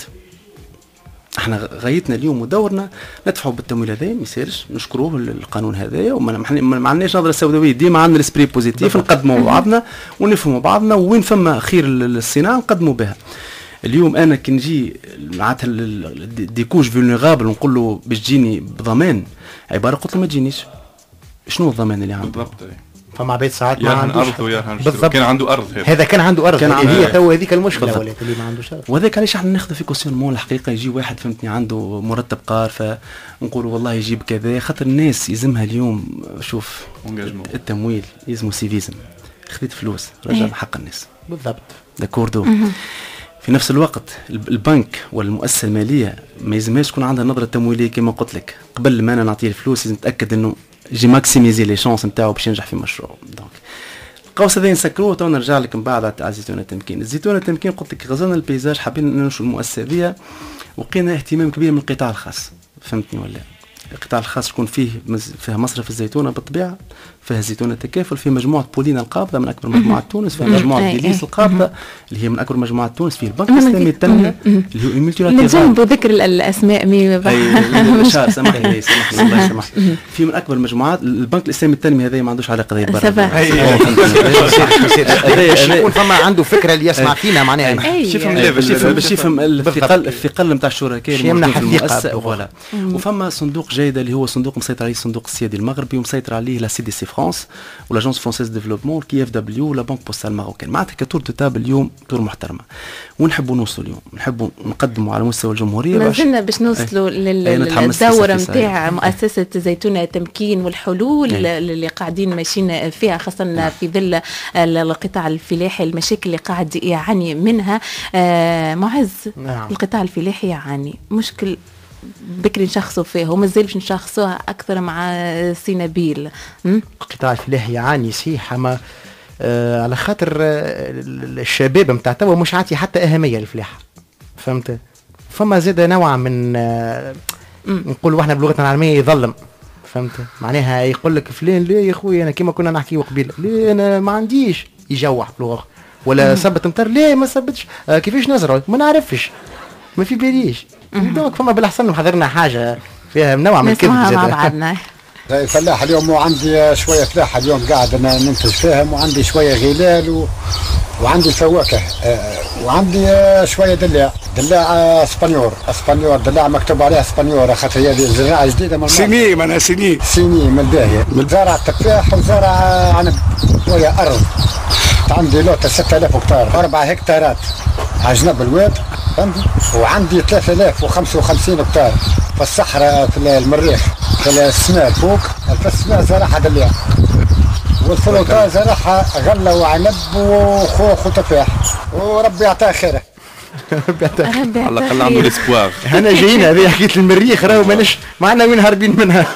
احنا غايتنا اليوم ودورنا ندفعوا بالتمويل هذا، ما يصيرش نشكروه القانون هذا، وما عندناش نظره سوداويه، ديما عندنا السبري بوزيتيف، نقدموا بعضنا ونفهموا بعضنا، وين فما خير الصناعه نقدموا بها. اليوم انا كي نجي معناتها ديكوش فولنيرابل ونقول له باش تجيني بضمان، عباره قلت له ما تجينيش، شنو الضمان اللي عنده؟ بالضبط. فما عباد ساعات ما عندوش ارض ويرهن، كان عنده ارض هذا, هذا كان عنده ارض، كان هي تو هذيك المشكله ولات اللي ما عندوش ارض. وهذاك علاش احنا ناخذ في كوسيونمون الحقيقه. يجي واحد فهمتني عنده مرتب قار، فنقولوا والله يجيب كذا، خاطر الناس يلزمها اليوم. شوف التمويل يلزمو سيفيزم، خذيت فلوس رجع حق الناس بالضبط داكوردو. في نفس الوقت البنك والمؤسسه الماليه ما يلزمهاش تكون عندها نظره تمويليه كما قلت لك. قبل ما انا نعطيه الفلوس لازم نتاكد انه جي ماكسيميزي لي شانس نتاعو باش ينجح في مشروعه. دونك القوس هذا نسكروه. تو نرجع لك من بعد على زيتونه التمكين. الزيتونه التمكين قلت لك غزلنا البيزاج، حابين ننشئوا المؤسسه هذه، وقينا اهتمام كبير من القطاع الخاص، فهمتني ولا؟ القطاع الخاص يكون فيه فيها مصرف الزيتونه بالطبيعه، فيها زيتونه التكافل، فيه مجموعه بولينا القابضه من اكبر مجموعات تونس، فيها مجموعه ديليس القابضه اللي هي من اكبر مجموعات تونس، فيه البنك الاسلامي التنميه اللي هو الملتيلاتيرال. نجم بذكر الاسماء مي شهر سامحني سامحني الله يسامحك. في من اكبر مجموعات البنك الاسلامي التنميه هذا ما عندوش علاقه هذه برا، باش يكون فما عنده فكره اللي يسمع فينا معناها باش يفهم باش يفهم الثقل الثقل نتاع الشركاء اللي موجودين في المؤسسه. فوالا. وفما صندوق جيد اللي هو صندوق مسيطر عليه الصندوق السيادي المغربي، ومسيطر عليه لا سي دي سي فرانس ولاجونس فرونسيز ديفلوبمون كي اف دبليو ولا بنك بوستال ماروكان. معناتها كتور دو تاب اليوم تور محترمه، ونحبوا نوصلوا اليوم، نحبوا نقدموا على مستوى الجمهوريه. ما زلنا باش نوصلوا للدوره نتاع مؤسسه زيتونه التمكين والحلول أي. اللي قاعدين ماشيين فيها، خاصه في ظل القطاع الفلاحي، المشاكل اللي قاعد يعاني منها. آه معز، نعم. القطاع الفلاحي يعاني مشكل بكري نشخصوا فيه، ومازال باش نشخصوها اكثر مع سي نبيل. القطاع الفلاحي يعاني سيحه ما آه على خاطر آه الشباب نتاع توا مش عاطي حتى اهميه للفلاحه، فهمت؟ فما زاد نوع من آه نقولوا احنا بلغتنا العالميه يظلم، فهمت؟ معناها يقول لك فلان لا يا خويا انا كيما كنا نحكيو قبيله، لا انا ما عنديش، يجوع بلغه ولا صبت مطر، لا ما صبتش، آه كيفاش نزرع ما نعرفش، ما في باليش. دونك فما بالاحسن حضرنا حاجه فيها نوع من الكذب مع بعضنا. فلاح اليوم وعندي شويه فلاحه اليوم قاعد انا ننتج فيهم، وعندي شويه غلال و... وعندي فواكه آه وعندي آه شويه دلاع دلاع آه اسبانيور اسبانيور دلاع مكتوب عليها اسبانيور، خاطر هي زراعه جديده من سيني من سيني سيني من الباهيه، زارع تفاح وزارع عنب، شويه ارض عندي لوطه ستة آلاف هكتار، أربعة هكتارات على جنب الواد، فهمت؟ وعندي ثلاثة آلاف وخمسة وخمسين هكتار في الصحراء في المريخ في السماء فوق، في السماء زرعها دليع، والفلوطة زرعها غلة وعنب وخوخ وتفاح، وربي يعطيها خيره. ربي يعطيها على الأقل عنده الاسبوار. انا جايين هذه حكايه المريخ راهو ماناش معنا وين هاربين منها.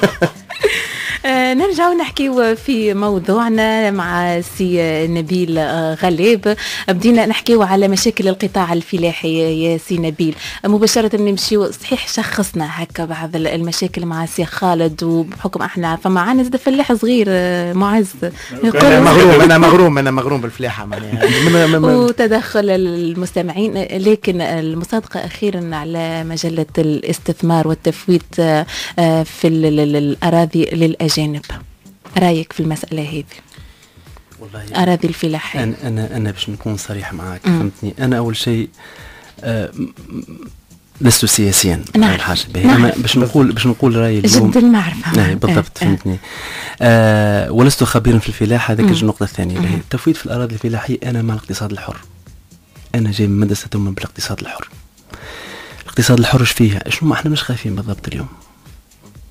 آه نرجع نحكي في موضوعنا مع سي نبيل آه غلاب. بدينا نحكي على مشاكل القطاع الفلاحي يا سي نبيل، مباشرة نمشيو صحيح شخصنا هكا بعض المشاكل مع سي خالد، وبحكم احنا فمعنا زاد فلاح صغير آه معز. انا مغروم انا مغروم انا مغروم بالفلاحه معناها. وتدخل المستمعين، لكن المصادقة اخيرا على مجلة الاستثمار والتفويت آه في الاراضي للأجانب. جانب رايك في المساله هذه؟ والله اراضي الفلاحيه. انا انا انا باش نكون صريح معاك، فهمتني؟ انا اول شيء آه لست سياسيا، اول حاجه انا باش نقول باش نقول رايي اليوم جد المعرفه. آه بالضبط، آه فهمتني؟ آه ولست خبيرا في الفلاحه، هذيك النقطه الثانيه. التفويت في الاراضي الفلاحيه، انا مع الاقتصاد الحر، انا جاي من مدرسه من بالاقتصاد الحر. الاقتصاد الحر ايش فيها؟ شنو ما احنا مش خايفين بالضبط اليوم،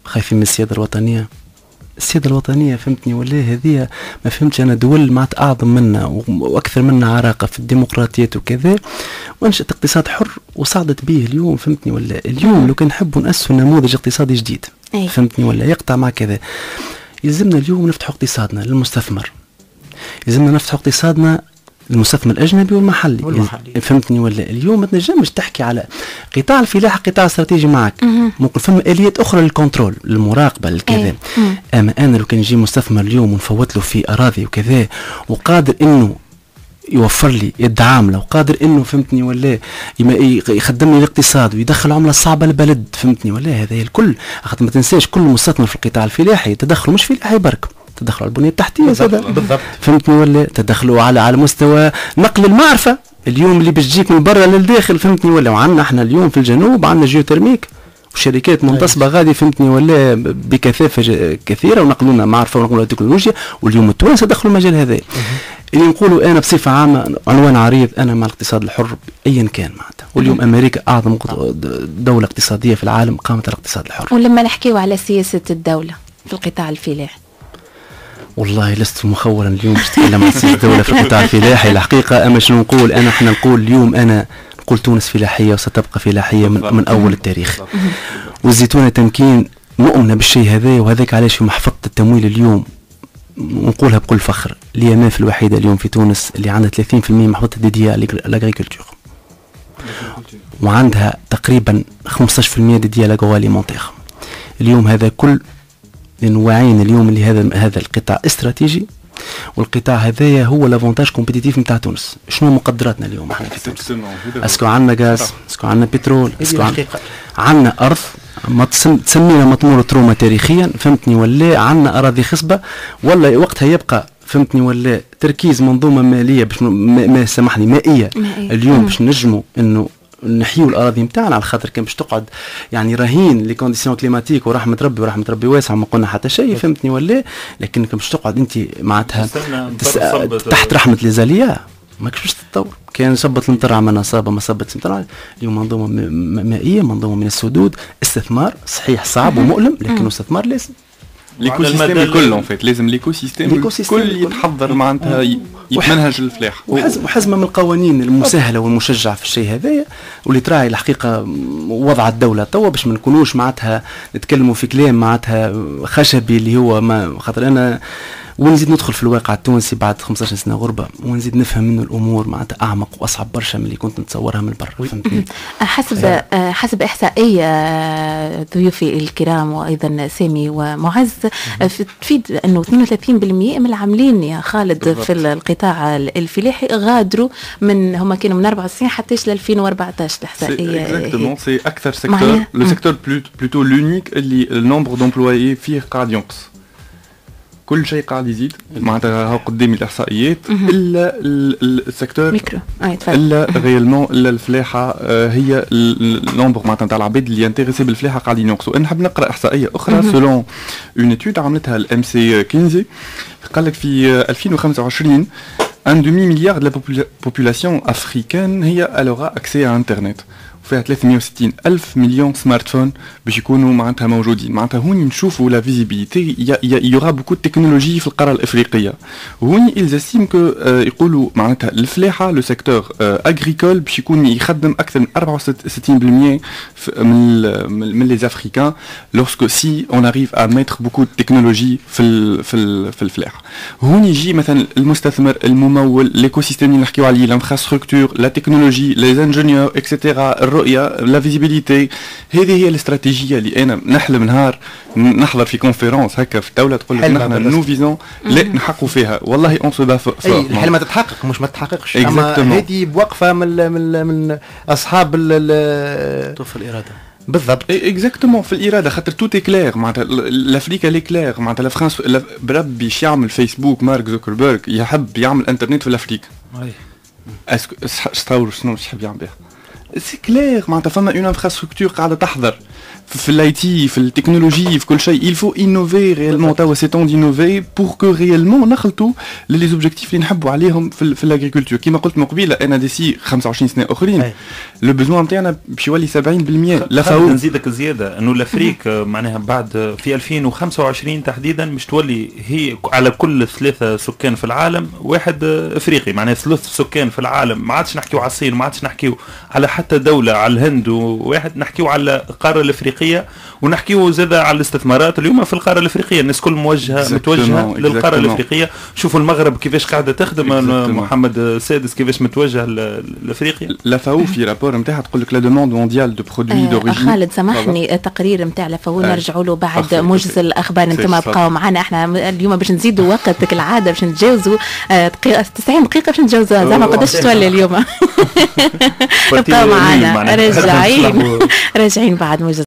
خايفين من السياده الوطنيه. السياده الوطنيه فهمتني ولا هذه ما فهمتش انا دول معناتها اعظم منا واكثر منا عراقه في الديمقراطيات وكذا، وانشأت اقتصاد حر وصعدت به اليوم فهمتني ولا. اليوم لو كان نحبوا نأسسوا نموذج اقتصادي جديد أي. فهمتني ولا يقطع مع كذا، يلزمنا اليوم نفتحوا اقتصادنا للمستثمر، يلزمنا نفتحوا اقتصادنا المستثمر الاجنبي والمحلي, والمحلي. فهمتني ولا. اليوم ما تنجمش تحكي على قطاع الفلاحه قطاع استراتيجي معك، ممكن فما اليات اخرى للكنترول للمراقبه للكذا. اما انا لو كان يجي مستثمر اليوم ونفوت له في اراضي وكذا وقادر انه يوفر لي يد عامله وقادر انه فهمتني ولا يخدم لي الاقتصاد ويدخل عمله صعبه للبلد فهمتني ولا. هذا الكل خاطر ما تنساش كل مستثمر في القطاع الفلاحي تدخله مش فلاحي برك، تدخلوا على البنيه التحتيه بالضبط فهمتني ولا. تدخلوا على على مستوى نقل المعرفه اليوم اللي بتجيك من برا للداخل فهمتني ولا. وعندنا احنا اليوم في الجنوب عندنا جيوترميك وشركات منتصبه غادي فهمتني ولا بكثافه كثيره ونقلوا معرفه ونقلوا تكنولوجيا، واليوم التوانسه دخلوا المجال هذا. اللي نقولوا انا بصفه عامه عنوان عريض انا مع الاقتصاد الحر ايا كان معناتها. واليوم امريكا اعظم دوله اقتصاديه في العالم قامت على الاقتصاد الحر. ولما نحكيو على سياسه الدوله في القطاع الفلاحي، والله لست مخولا اليوم باش نتكلم عن سياسه الدوله في القطاع الفلاحي الحقيقه. اما شنو نقول انا، احنا نقول اليوم انا نقول تونس فلاحيه وستبقى فلاحيه من, من اول التاريخ، والزيتونه تمكين مؤمنه بالشيء هذا. وهذاك علاش في محفظه التمويل اليوم نقولها بكل فخر الياماف الوحيده اليوم في تونس اللي عندها ثلاثين بالمئة محفظه ديديه لاغريكولتور، وعندها تقريبا خمسة عشر بالمئة ديديه لاغواليمونتير. اليوم هذا كل واعيين اليوم اللي هذا هذا القطاع استراتيجي، والقطاع هذايا هو لافونتاج كومبيتيتيف نتاع تونس. شنو مقدراتنا اليوم احنا في تونس؟ اسكو عندنا غاز، اسكو عندنا بترول، اسكو عندنا ارض ما تسمينا مطمور تروما تاريخيا فهمتني ولا. عندنا اراضي خصبه ولا وقتها يبقى فهمتني ولا تركيز منظومه ماليه باش ما سامحني مائيه, مائية. اليوم باش نجموا انه نحيوا الاراضي نتاعنا، على خاطر كان باش تقعد يعني رهين لي كونديسيون كليماتيك ورحمه ربي ورحمه ربي واسعه ما قلنا حتى شيء فهمتني ولا. لكن كان باش تقعد انت معناتها تحت رحمه ليزاليا ماكش باش تتطور. كان صبت المطر عملنا صابه ما صبت المطر. اليوم منظومه مائيه، منظومه من السدود، استثمار صحيح صعب ومؤلم لكن استثمار لازم. ليكو سيستيم الكل ان فيت لازم ليكو سيستيم الكل يتحضر معناتها يتمنهج الفلاح، وحزمه من القوانين المسهله والمشجعه في الشيء هذايا واللي تراعي الحقيقه وضع الدوله توا باش ما نكونوش معناتها نتكلموا في كلام معناتها خشبي اللي هو ما خاطر انا ونزيد ندخل في الواقع التونسي بعد خمسة عشر سنه غربه ونزيد نفهم منه الامور معناتها اعمق واصعب برشا من اللي كنت نتصورها من برا فهمتني. حسب حسب احصائيه ضيوفي الكرام وايضا سامي ومعز تفيد انه اثنين وثلاثين بالمئة من العاملين يا خالد بالضبط. في القطاع الفلاحي غادروا من هم كانوا من أربعة وتسعين حتى ل ألفين وأربعة عشر الاحصائيه. اكزاكتومون سي اكثر سيكتور لو سيكتور بلوتو لونيك اللي النومبر دومبلويي فيه قاعد ينقص، كل شيء قاعد يزيد معناتها هاو قدامي الاحصائيات الا السيكتور ميكرو الا ريالمون الا الفلاحه هي النمبر معناتها تاع العباد اللي انتريسي بالفلاحه قاعدين ينقصوا. انا نحب نقرا احصائيه اخرى سولون اون ايتود عملتها الام سي كينزي قال لك في ألفين وخمسة وعشرين ان دومي مليار دو لا بوبولاسيون افريكان هي الوغا اكسي على انترنت، فيها ثلاثمئة وستين ألف مليون سمارت فون باش يكونوا معناتها موجودين. معناتها هوني نشوفوا لا فيزيبيليتي يورا بوكو تكنولوجي في القاره الافريقيه. هوني ils estiment كو يقولوا معناتها الفلاحه لو سيكتور اغريكول باش يكون يخدم اكثر من أربعة وستين بالمئة من من لي افريكان لورسكو سي اون اريف ا ميتر بوكو تكنولوجي في ال في ال في الفلاحه. هوني يجي مثلا المستثمر الممول ليكو سيستيم اللي نحكيو عليه الانفراستركتور لا تكنولوجي لي انجينيور اكسيتيرا الرؤيه لا فيزيبيليتي. هذه هي الاستراتيجيه اللي انا نحلم نهار نحضر في كونفيرونس هكا في الدوله تقول لك نحن نو فيزون لا نحققوا فيها والله اون سو با اي الحلم تتحقق مش ما تتحققش. اما هذه بوقفه من من من اصحاب توفى الاراده بالضبط اكزاكتومون في الاراده خاطر تو تي كلير معناتها الافريكا لي كلير معناتها لا فرنسا بربي باش يعمل فيسبوك مارك زوكربيرغ يحب يعمل انترنت في الافريك اي اسكو تصور شنو باش يحب يعمل بها سي كلير معناتها فما اون انفراستركتور قاعده تحضر في الاي تي في التكنولوجي في كل شيء il faut innover réellement توا سي طون d'innover pour que réellement نخلطوا لي زوبجيكتيف اللي نحبوا عليهم في في الاغريكولتور كيما قلت من قبيله انا ديسي خمسة وعشرين سنه اخرين لو بزوان نتاعنا باش يولي سبعين بالمئة. لا فاو نزيدك زياده انه الافريق معناها بعد في ألفين وخمسة وعشرين تحديدا مش تولي هي على كل ثلاثه سكان في العالم واحد افريقي، معناها ثلث سكان في العالم. ما عادش نحكيو على الصين، ما عادش نحكيو على حتى دوله على الهند وواحد، نحكيو على القاره الافريقيه ونحكيو زاد على الاستثمارات اليوم في القاره الافريقيه. الناس كل موجهه متوجهه للقاره الافريقيه. شوفوا المغرب كيفاش قاعده تخدم، محمد السادس كيفاش متوجه لافريقيا. لا فاو في رابور نتاعها تقول لك لا دوموند مونديال دو برودوي دوريجين. خالد سامحني التقرير نتاع لا فاو نرجعوا له بعد موجز الاخبار. انتم بقاو معنا احنا اليوم باش نزيدوا وقت كالعاده باش نتجاوزوا تسعين دقيقه باش نتجاوزوها. زعما قداش تولي اليوم؟ بقاو معنا راجعين راجعين بعد موجز